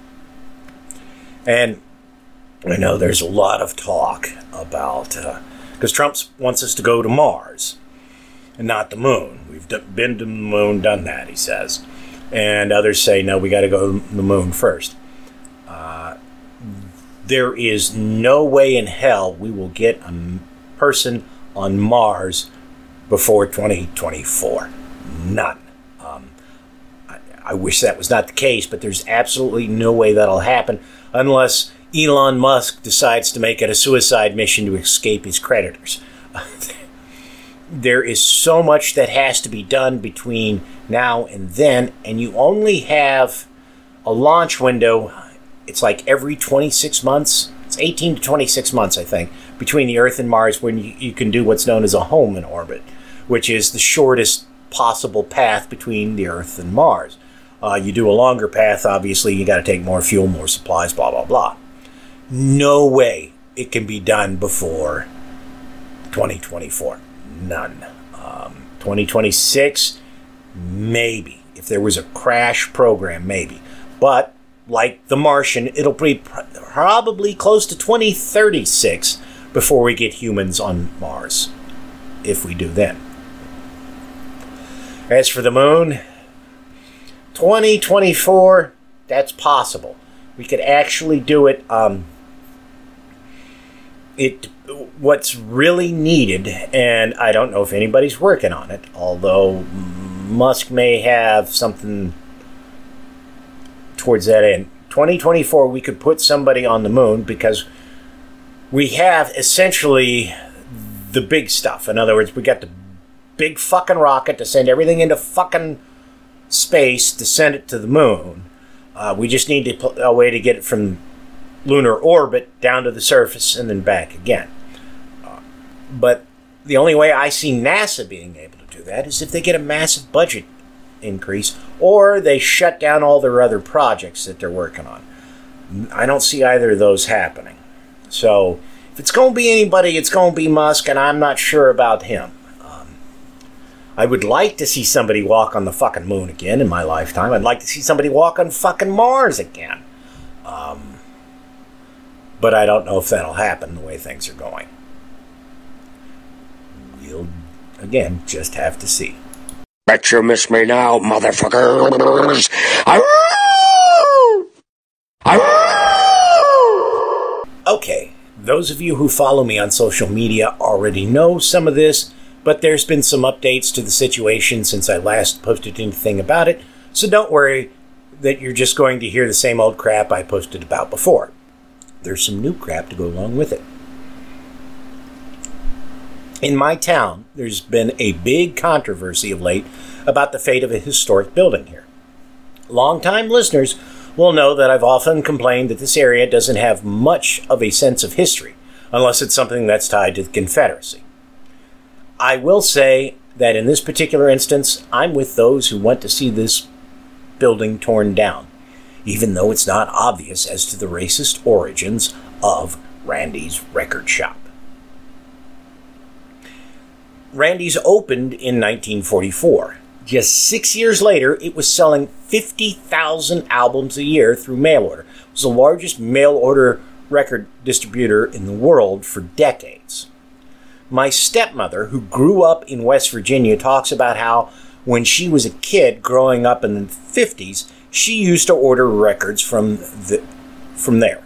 And I know there's a lot of talk about, because uh, Trump wants us to go to Mars and not the moon. We've been to the moon, done that, he says. And others say, no, we got to go to the moon first. Uh, there is no way in hell we will get a person on Mars before twenty twenty-four. None. Um, I, I wish that was not the case, but there's absolutely no way that'll happen unless Elon Musk decides to make it a suicide mission to escape his creditors. There is so much that has to be done between now and then, and you only have a launch window. It's like every twenty-six months. It's eighteen to twenty-six months, I think, between the Earth and Mars when you, you can do what's known as a home in orbit, which is the shortest possible path between the Earth and Mars. Uh, you do a longer path, obviously, you got to take more fuel, more supplies, blah, blah, blah. No way it can be done before twenty twenty-four. None. Um, twenty twenty-six, maybe. If there was a crash program, maybe. But, like The Martian, it'll be pr probably close to twenty thirty-six before we get humans on Mars. If we do then. As for the moon, twenty twenty-four, that's possible. We could actually do it. Um, it what's really needed, and I don't know if anybody's working on it, although Musk may have something towards that end. twenty twenty-four, we could put somebody on the moon because we have essentially the big stuff. In other words, we got the big fucking rocket to send everything into fucking space to send it to the moon. Uh, we just need to put a way to get it from lunar orbit down to the surface and then back again. Uh, but the only way I see NASA being able to do that is if they get a massive budget increase or they shut down all their other projects that they're working on. I don't see either of those happening. So if it's going to be anybody, it's going to be Musk, and I'm not sure about him. I would like to see somebody walk on the fucking moon again in my lifetime. I'd like to see somebody walk on fucking Mars again. Um, but I don't know if that'll happen the way things are going. We'll, again, just have to see. Bet you miss me now, motherfuckers. Okay, those of you who follow me on social media already know some of this, but there's been some updates to the situation since I last posted anything about it, so don't worry that you're just going to hear the same old crap I posted about before. There's some new crap to go along with it. In my town, there's been a big controversy of late about the fate of a historic building here. Longtime listeners will know that I've often complained that this area doesn't have much of a sense of history, unless it's something that's tied to the Confederacy. I will say that in this particular instance, I'm with those who want to see this building torn down, even though it's not obvious as to the racist origins of Randy's Record Shop. Randy's opened in nineteen forty-four. Just six years later, it was selling fifty thousand albums a year through mail order. It was the largest mail order record distributor in the world for decades. My stepmother, who grew up in West Virginia, talks about how when she was a kid growing up in the fifties, she used to order records from the, from there.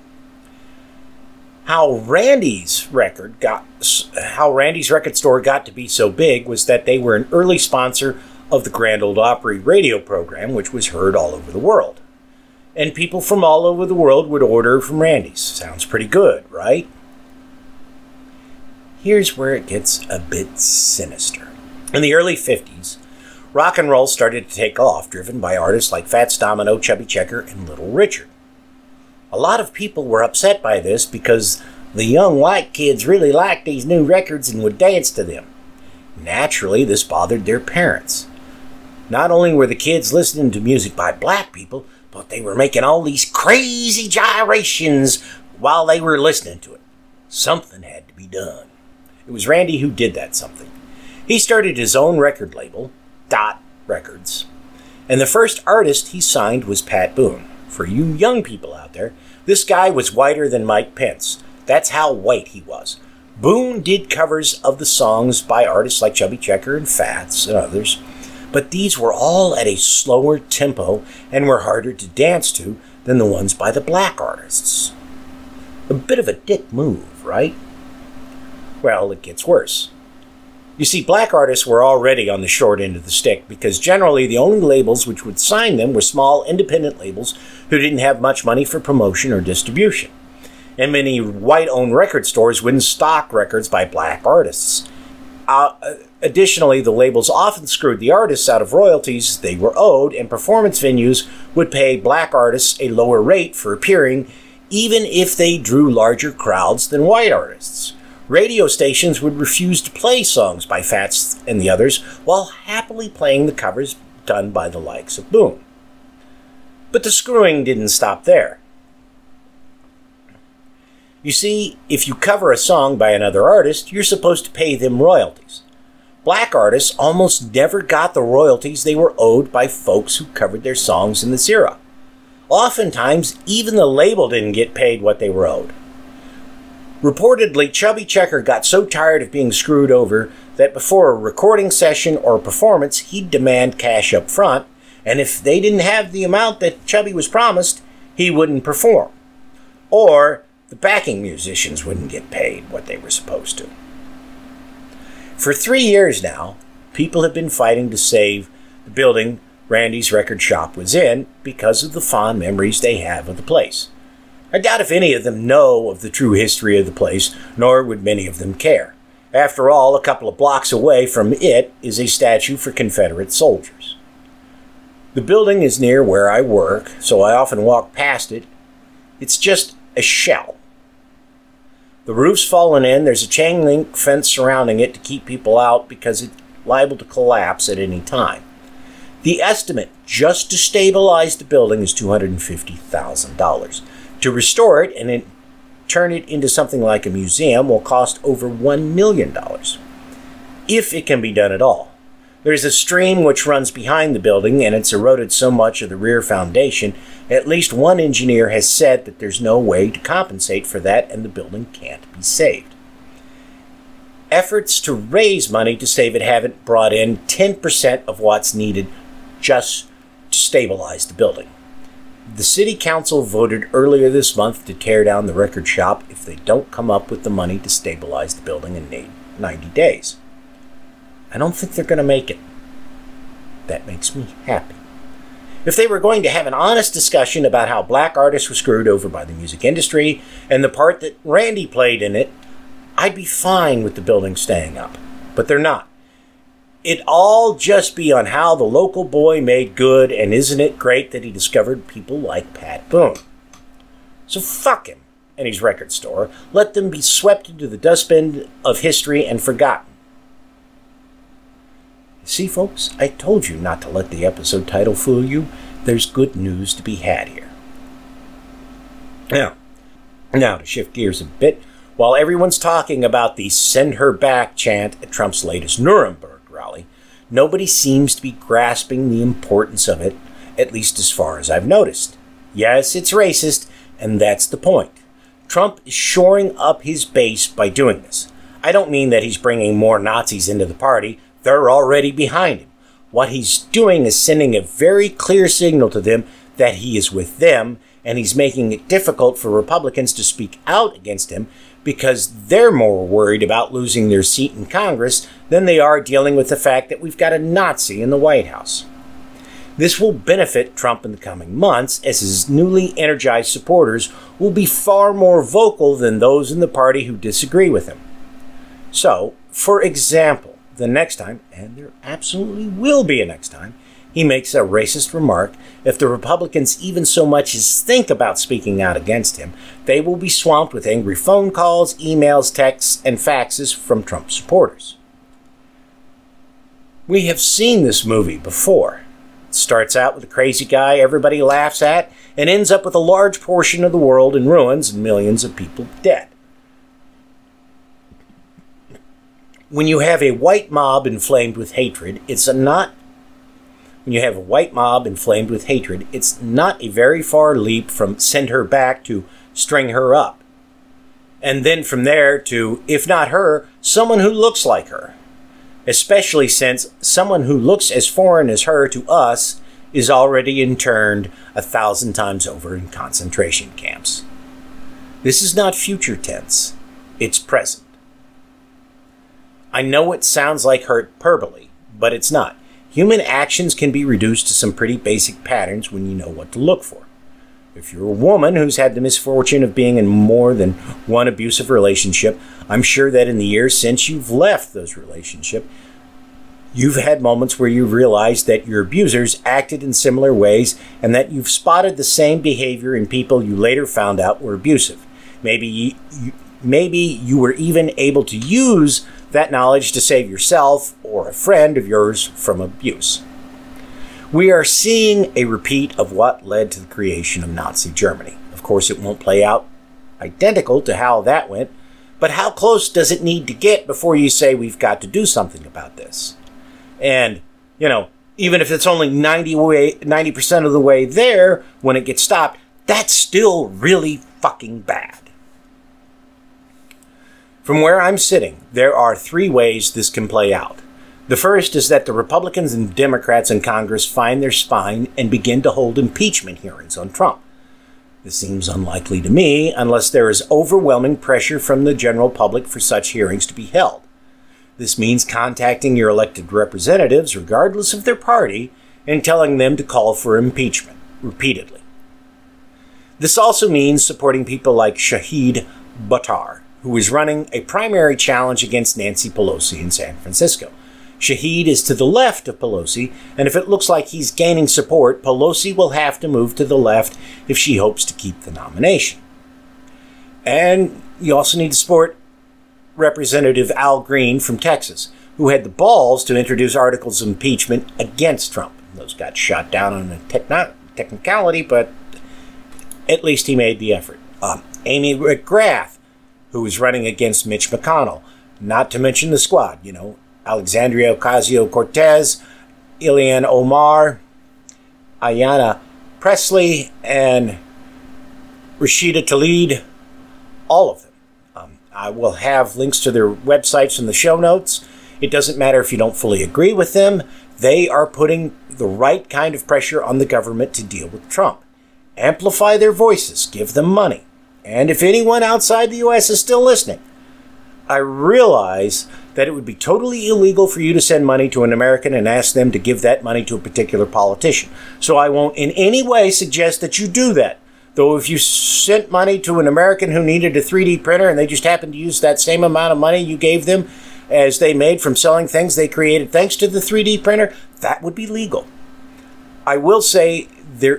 How Randy's record got, how Randy's record store got to be so big was that they were an early sponsor of the Grand Ole Opry radio program, which was heard all over the world. And people from all over the world would order from Randy's. Sounds pretty good, right? Here's where it gets a bit sinister. In the early fifties, rock and roll started to take off, driven by artists like Fats Domino, Chubby Checker, and Little Richard. A lot of people were upset by this because the young white kids really liked these new records and would dance to them. Naturally, this bothered their parents. Not only were the kids listening to music by black people, but they were making all these crazy gyrations while they were listening to it. Something had to be done. It was Randy who did that something. He started his own record label, Dot Records, and the first artist he signed was Pat Boone. For you young people out there, this guy was whiter than Mike Pence. That's how white he was. Boone did covers of the songs by artists like Chubby Checker and Fats and others, but these were all at a slower tempo and were harder to dance to than the ones by the black artists. A bit of a dick move, right? Well, it gets worse. You see, black artists were already on the short end of the stick because generally the only labels which would sign them were small independent labels who didn't have much money for promotion or distribution. And many white-owned record stores wouldn't stock records by black artists. Uh, additionally, the labels often screwed the artists out of royalties they were owed, and performance venues would pay black artists a lower rate for appearing, even if they drew larger crowds than white artists. Radio stations would refuse to play songs by Fats and the others while happily playing the covers done by the likes of Boone. But the screwing didn't stop there. You see, if you cover a song by another artist, you're supposed to pay them royalties. Black artists almost never got the royalties they were owed by folks who covered their songs in this era. Oftentimes, even the label didn't get paid what they were owed. Reportedly, Chubby Checker got so tired of being screwed over that before a recording session or a performance, he'd demand cash up front, and if they didn't have the amount that Chubby was promised, he wouldn't perform. Or the backing musicians wouldn't get paid what they were supposed to. For three years now, people have been fighting to save the building Randy's Record Shop was in because of the fond memories they have of the place. I doubt if any of them know of the true history of the place, nor would many of them care. After all, a couple of blocks away from it is a statue for Confederate soldiers. The building is near where I work, so I often walk past it. It's just a shell. The roof's fallen in. There's a chain link fence surrounding it to keep people out because it's liable to collapse at any time. The estimate just to stabilize the building is two hundred fifty thousand dollars. To restore it and it, turn it into something like a museum will cost over one million dollars, if it can be done at all. There's a stream which runs behind the building, and it's eroded so much of the rear foundation, at least one engineer has said that there's no way to compensate for that and the building can't be saved. Efforts to raise money to save it haven't brought in ten percent of what's needed just to stabilize the building. The city council voted earlier this month to tear down the record shop if they don't come up with the money to stabilize the building in ninety days. I don't think they're going to make it. That makes me happy. If they were going to have an honest discussion about how black artists were screwed over by the music industry and the part that Randy played in it, I'd be fine with the building staying up. But they're not. It'd all just be on how the local boy made good, and isn't it great that he discovered people like Pat Boone? So fuck him and his record store. Let them be swept into the dustbin of history and forgotten. See, folks, I told you not to let the episode title fool you. There's good news to be had here. Now, now to shift gears a bit, while everyone's talking about the "send her back" chant at Trump's latest Nuremberg rally, nobody seems to be grasping the importance of it, at least as far as I've noticed. Yes, it's racist, and that's the point. Trump is shoring up his base by doing this. I don't mean that he's bringing more Nazis into the party. They're already behind him. What he's doing is sending a very clear signal to them that he is with them, and he's making it difficult for Republicans to speak out against him because they're more worried about losing their seat in Congress than they are dealing with the fact that we've got a Nazi in the White House. This will benefit Trump in the coming months, as his newly energized supporters will be far more vocal than those in the party who disagree with him. So, for example, the next time, and there absolutely will be a next time, he makes a racist remark, if the Republicans even so much as think about speaking out against him, they will be swamped with angry phone calls, emails, texts, and faxes from Trump supporters. We have seen this movie before. It starts out with a crazy guy everybody laughs at, and ends up with a large portion of the world in ruins and millions of people dead. When you have a white mob inflamed with hatred, it's a not when you have a white mob inflamed with hatred, it's not a very far leap from "send her back" to "string her up." And then from there to, if not her, someone who looks like her. Especially since someone who looks as foreign as her to us is already interned a thousand times over in concentration camps. This is not future tense, it's present. I know it sounds like hyperbole, but it's not. Human actions can be reduced to some pretty basic patterns when you know what to look for. If you're a woman who's had the misfortune of being in more than one abusive relationship, I'm sure that in the years since you've left those relationships, you've had moments where you've realized that your abusers acted in similar ways and that you've spotted the same behavior in people you later found out were abusive. Maybe you, you, maybe you were even able to use that knowledge to save yourself or a friend of yours from abuse. We are seeing a repeat of what led to the creation of Nazi Germany. Of course, it won't play out identical to how that went, but how close does it need to get before you say we've got to do something about this? And, you know, even if it's only ninety percent of the way there when it gets stopped, that's still really fucking bad. From where I'm sitting, there are three ways this can play out. The first is that the Republicans and Democrats in Congress find their spine and begin to hold impeachment hearings on Trump. This seems unlikely to me unless there is overwhelming pressure from the general public for such hearings to be held. This means contacting your elected representatives, regardless of their party, and telling them to call for impeachment repeatedly. This also means supporting people like Shahid Buttar, who is running a primary challenge against Nancy Pelosi in San Francisco. Shahid is to the left of Pelosi, and if it looks like he's gaining support, Pelosi will have to move to the left if she hopes to keep the nomination. And you also need to support Representative Al Green from Texas, who had the balls to introduce articles of impeachment against Trump. Those got shot down on a techno- technicality, but at least he made the effort. Um, Amy McGrath, who is running against Mitch McConnell, not to mention the squad, you know, Alexandria Ocasio-Cortez, Ilhan Omar, Ayanna Pressley, and Rashida Tlaib, all of them. Um, I will have links to their websites in the show notes. It doesn't matter if you don't fully agree with them. They are putting the right kind of pressure on the government to deal with Trump. Amplify their voices. Give them money. And if anyone outside the U S is still listening, I realize that it would be totally illegal for you to send money to an American and ask them to give that money to a particular politician. So I won't in any way suggest that you do that. Though if you sent money to an American who needed a three D printer and they just happened to use that same amount of money you gave them as they made from selling things they created thanks to the three D printer, that would be legal. I will say there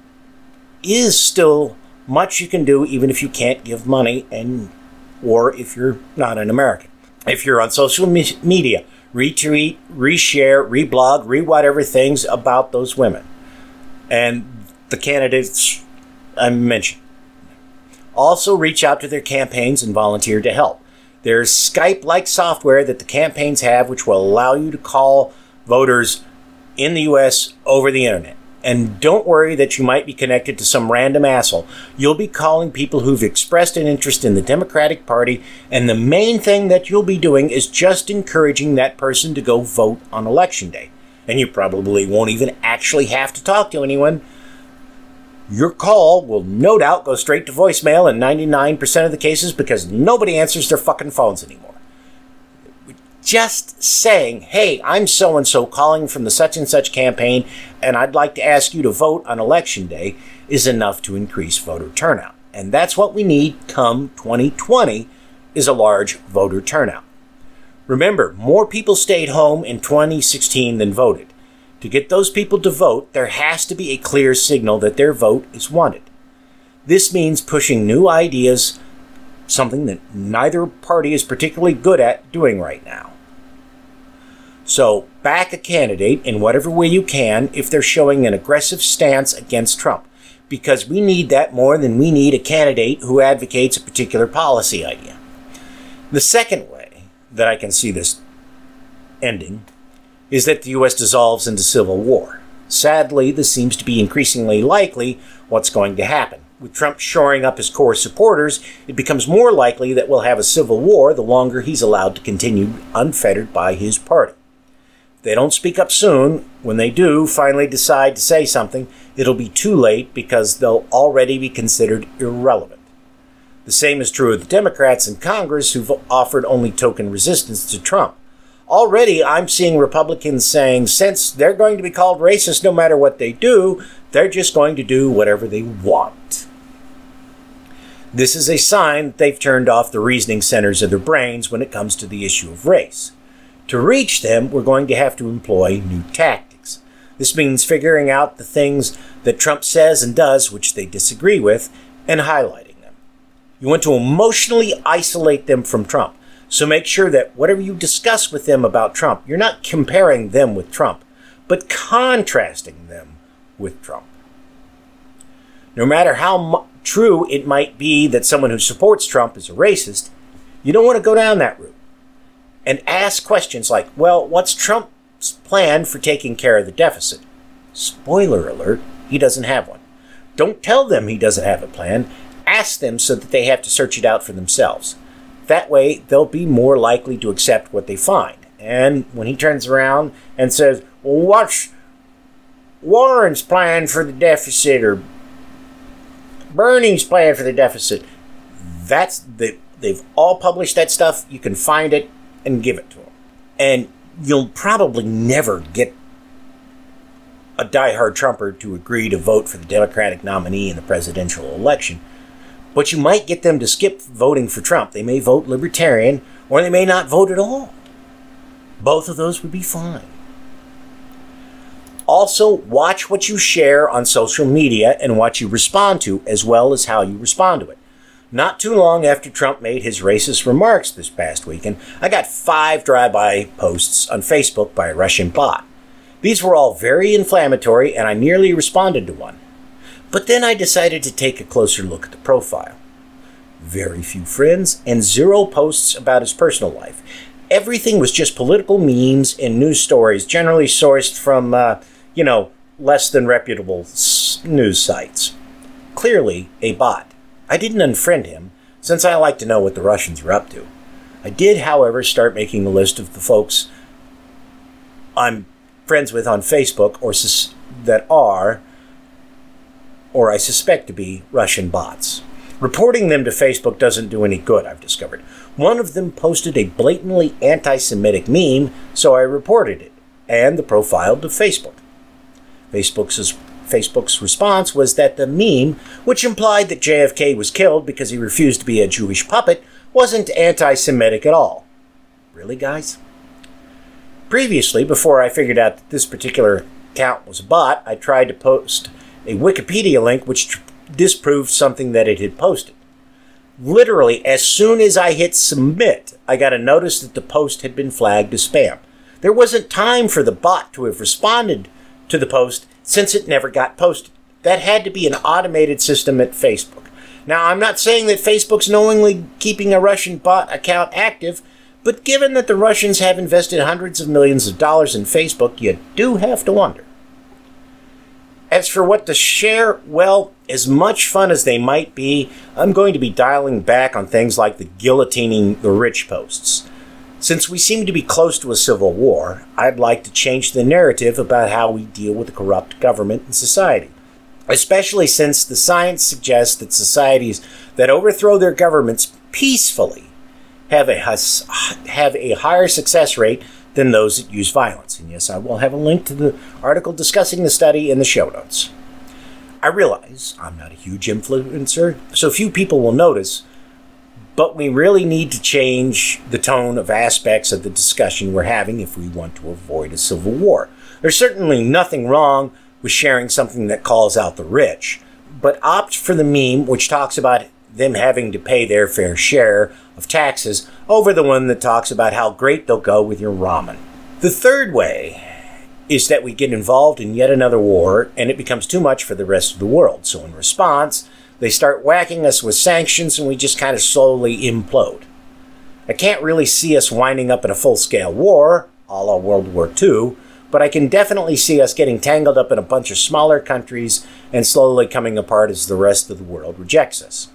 is still much you can do even if you can't give money, and or if you're not an American. If you're on social me- media, retweet, reshare, reblog, re-whatever things about those women and the candidates I mentioned. Also reach out to their campaigns and volunteer to help. There's Skype-like software that the campaigns have which will allow you to call voters in the U S over the internet. And don't worry that you might be connected to some random asshole. You'll be calling people who've expressed an interest in the Democratic Party, and the main thing that you'll be doing is just encouraging that person to go vote on Election Day. And you probably won't even actually have to talk to anyone. Your call will no doubt go straight to voicemail in ninety-nine percent of the cases because nobody answers their fucking phones anymore. Just saying, hey, I'm so-and-so calling from the such-and-such campaign, and I'd like to ask you to vote on Election Day, is enough to increase voter turnout. And that's what we need come twenty twenty, is a large voter turnout. Remember, more people stayed home in twenty sixteen than voted. To get those people to vote, there has to be a clear signal that their vote is wanted. This means pushing new ideas, something that neither party is particularly good at doing right now. So back a candidate in whatever way you can if they're showing an aggressive stance against Trump, because we need that more than we need a candidate who advocates a particular policy idea. The second way that I can see this ending is that the U S dissolves into civil war. Sadly, this seems to be increasingly likely what's going to happen. With Trump shoring up his core supporters, it becomes more likely that we'll have a civil war the longer he's allowed to continue unfettered by his party. If they don't speak up soon, when they do finally decide to say something, it'll be too late because they'll already be considered irrelevant. The same is true of the Democrats in Congress who've offered only token resistance to Trump. Already, I'm seeing Republicans saying since they're going to be called racist no matter what they do, they're just going to do whatever they want. This is a sign that they've turned off the reasoning centers of their brains when it comes to the issue of race. To reach them, we're going to have to employ new tactics. This means figuring out the things that Trump says and does which they disagree with and highlighting them. You want to emotionally isolate them from Trump. So make sure that whatever you discuss with them about Trump, you're not comparing them with Trump, but contrasting them with Trump. No matter how mu- true it might be that someone who supports Trump is a racist, you don't want to go down that route. And ask questions like, well, what's Trump's plan for taking care of the deficit? Spoiler alert, he doesn't have one. Don't tell them he doesn't have a plan. Ask them so that they have to search it out for themselves. That way, they'll be more likely to accept what they find. And when he turns around and says, well, what's Warren's plan for the deficit or Bernie's plan for the deficit? That's the, they've all published that stuff. You can find it and give it to them. And you'll probably never get a diehard Trumper to agree to vote for the Democratic nominee in the presidential election. But you might get them to skip voting for Trump. They may vote Libertarian, or they may not vote at all. Both of those would be fine. Also, watch what you share on social media and what you respond to, as well as how you respond to it. Not too long after Trump made his racist remarks this past weekend, I got five drive-by posts on Facebook by a Russian bot. These were all very inflammatory, and I nearly responded to one. But then I decided to take a closer look at the profile. Very few friends, and zero posts about his personal life. Everything was just political memes and news stories, generally sourced from, uh, you know, less than reputable s- news sites. Clearly a bot. I didn't unfriend him, since I like to know what the Russians are up to. I did, however, start making a list of the folks I'm friends with on Facebook or sus- that are, or I suspect to be, Russian bots. Reporting them to Facebook doesn't do any good, I've discovered. One of them posted a blatantly anti-Semitic meme, so I reported it, and the profile to Facebook. Facebook's, Facebook's response was that the meme, which implied that J F K was killed because he refused to be a Jewish puppet, wasn't anti-Semitic at all. Really, guys? Previously, before I figured out that this particular account was a bot, I tried to post a Wikipedia link which tr- disproved something that it had posted. Literally, as soon as I hit submit, I got a notice that the post had been flagged as spam. There wasn't time for the bot to have responded to the post since it never got posted. That had to be an automated system at Facebook. Now, I'm not saying that Facebook's knowingly keeping a Russian bot account active, but given that the Russians have invested hundreds of millions of dollars in Facebook, you do have to wonder. As for what to share, well, as much fun as they might be, I'm going to be dialing back on things like the guillotining the rich posts. Since we seem to be close to a civil war, I'd like to change the narrative about how we deal with a corrupt government and society. Especially since the science suggests that societies that overthrow their governments peacefully have a, have a higher success rate than those that use violence. And yes, I will have a link to the article discussing the study in the show notes. I realize I'm not a huge influencer, so few people will notice, but we really need to change the tone of aspects of the discussion we're having if we want to avoid a civil war. There's certainly nothing wrong with sharing something that calls out the rich, but opt for the meme which talks about them having to pay their fair share of taxes over the one that talks about how great they'll go with your ramen. The third way is that we get involved in yet another war and it becomes too much for the rest of the world. So in response, they start whacking us with sanctions and we just kind of slowly implode. I can't really see us winding up in a full-scale war, a la World War Two, but I can definitely see us getting tangled up in a bunch of smaller countries and slowly coming apart as the rest of the world rejects us.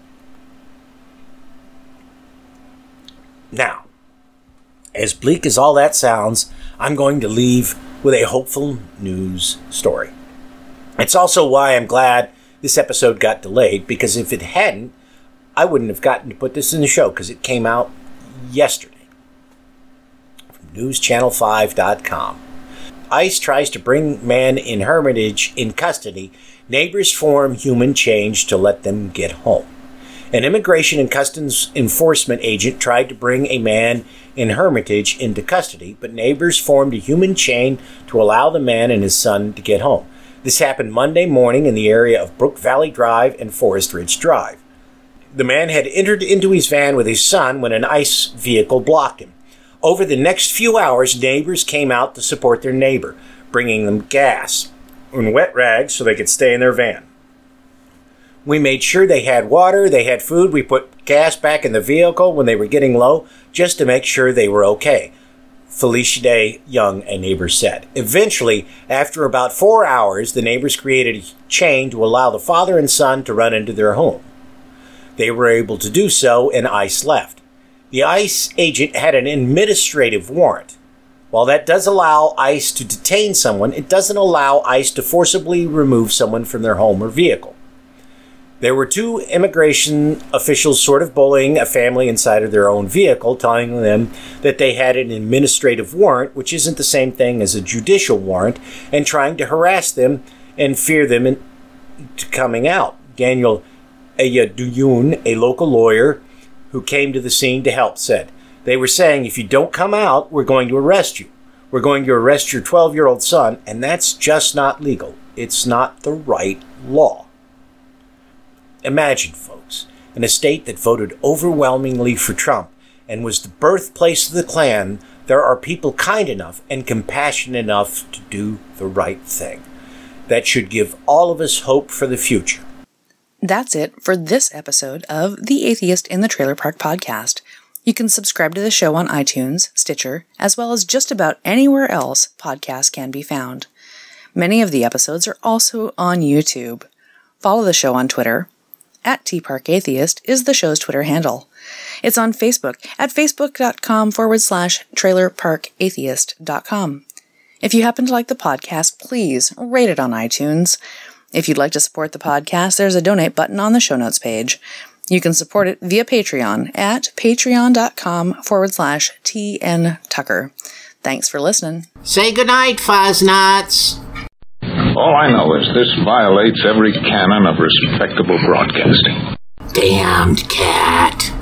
Now, as bleak as all that sounds, I'm going to leave with a hopeful news story. It's also why I'm glad this episode got delayed, because if it hadn't, I wouldn't have gotten to put this in the show, because it came out yesterday. From news channel five dot com. ICE tries to bring man in Hermitage in custody. Neighbors form human change to let them get home. An immigration and customs enforcement agent tried to bring a man in Hermitage into custody, but neighbors formed a human chain to allow the man and his son to get home. This happened Monday morning in the area of Brook Valley Drive and Forest Ridge Drive. The man had entered into his van with his son when an ICE vehicle blocked him. Over the next few hours, neighbors came out to support their neighbor, bringing them gas and wet rags so they could stay in their van. We made sure they had water, they had food. We put gas back in the vehicle when they were getting low, just to make sure they were okay, Felicia Day Young, a neighbor, said. Eventually, after about four hours, the neighbors created a chain to allow the father and son to run into their home. They were able to do so, and ICE left. The ICE agent had an administrative warrant. While that does allow ICE to detain someone, it doesn't allow ICE to forcibly remove someone from their home or vehicle. There were two immigration officials sort of bullying a family inside of their own vehicle, telling them that they had an administrative warrant, which isn't the same thing as a judicial warrant, and trying to harass them and fear them into coming out. Daniel Ayaduyun, a local lawyer who came to the scene to help, said, "They were saying, if you don't come out, we're going to arrest you. We're going to arrest your twelve-year-old son, and that's just not legal. It's not the right law. Imagine, folks, in a state that voted overwhelmingly for Trump and was the birthplace of the Klan, there are people kind enough and compassionate enough to do the right thing. That should give all of us hope for the future. That's it for this episode of The Atheist in the Trailer Park Podcast. You can subscribe to the show on iTunes, Stitcher, as well as just about anywhere else podcasts can be found. Many of the episodes are also on YouTube. Follow the show on Twitter. At TParkAtheist is the show's Twitter handle. It's on Facebook at facebook.com forward slash trailerparkatheist.com. If you happen to like the podcast, please rate it on iTunes. If you'd like to support the podcast, there's a donate button on the show notes page. You can support it via Patreon at patreon.com forward slash tntucker. Thanks for listening. Say goodnight, Fuzz-Nuts. All I know is this violates every canon of respectable broadcasting. Damned cat.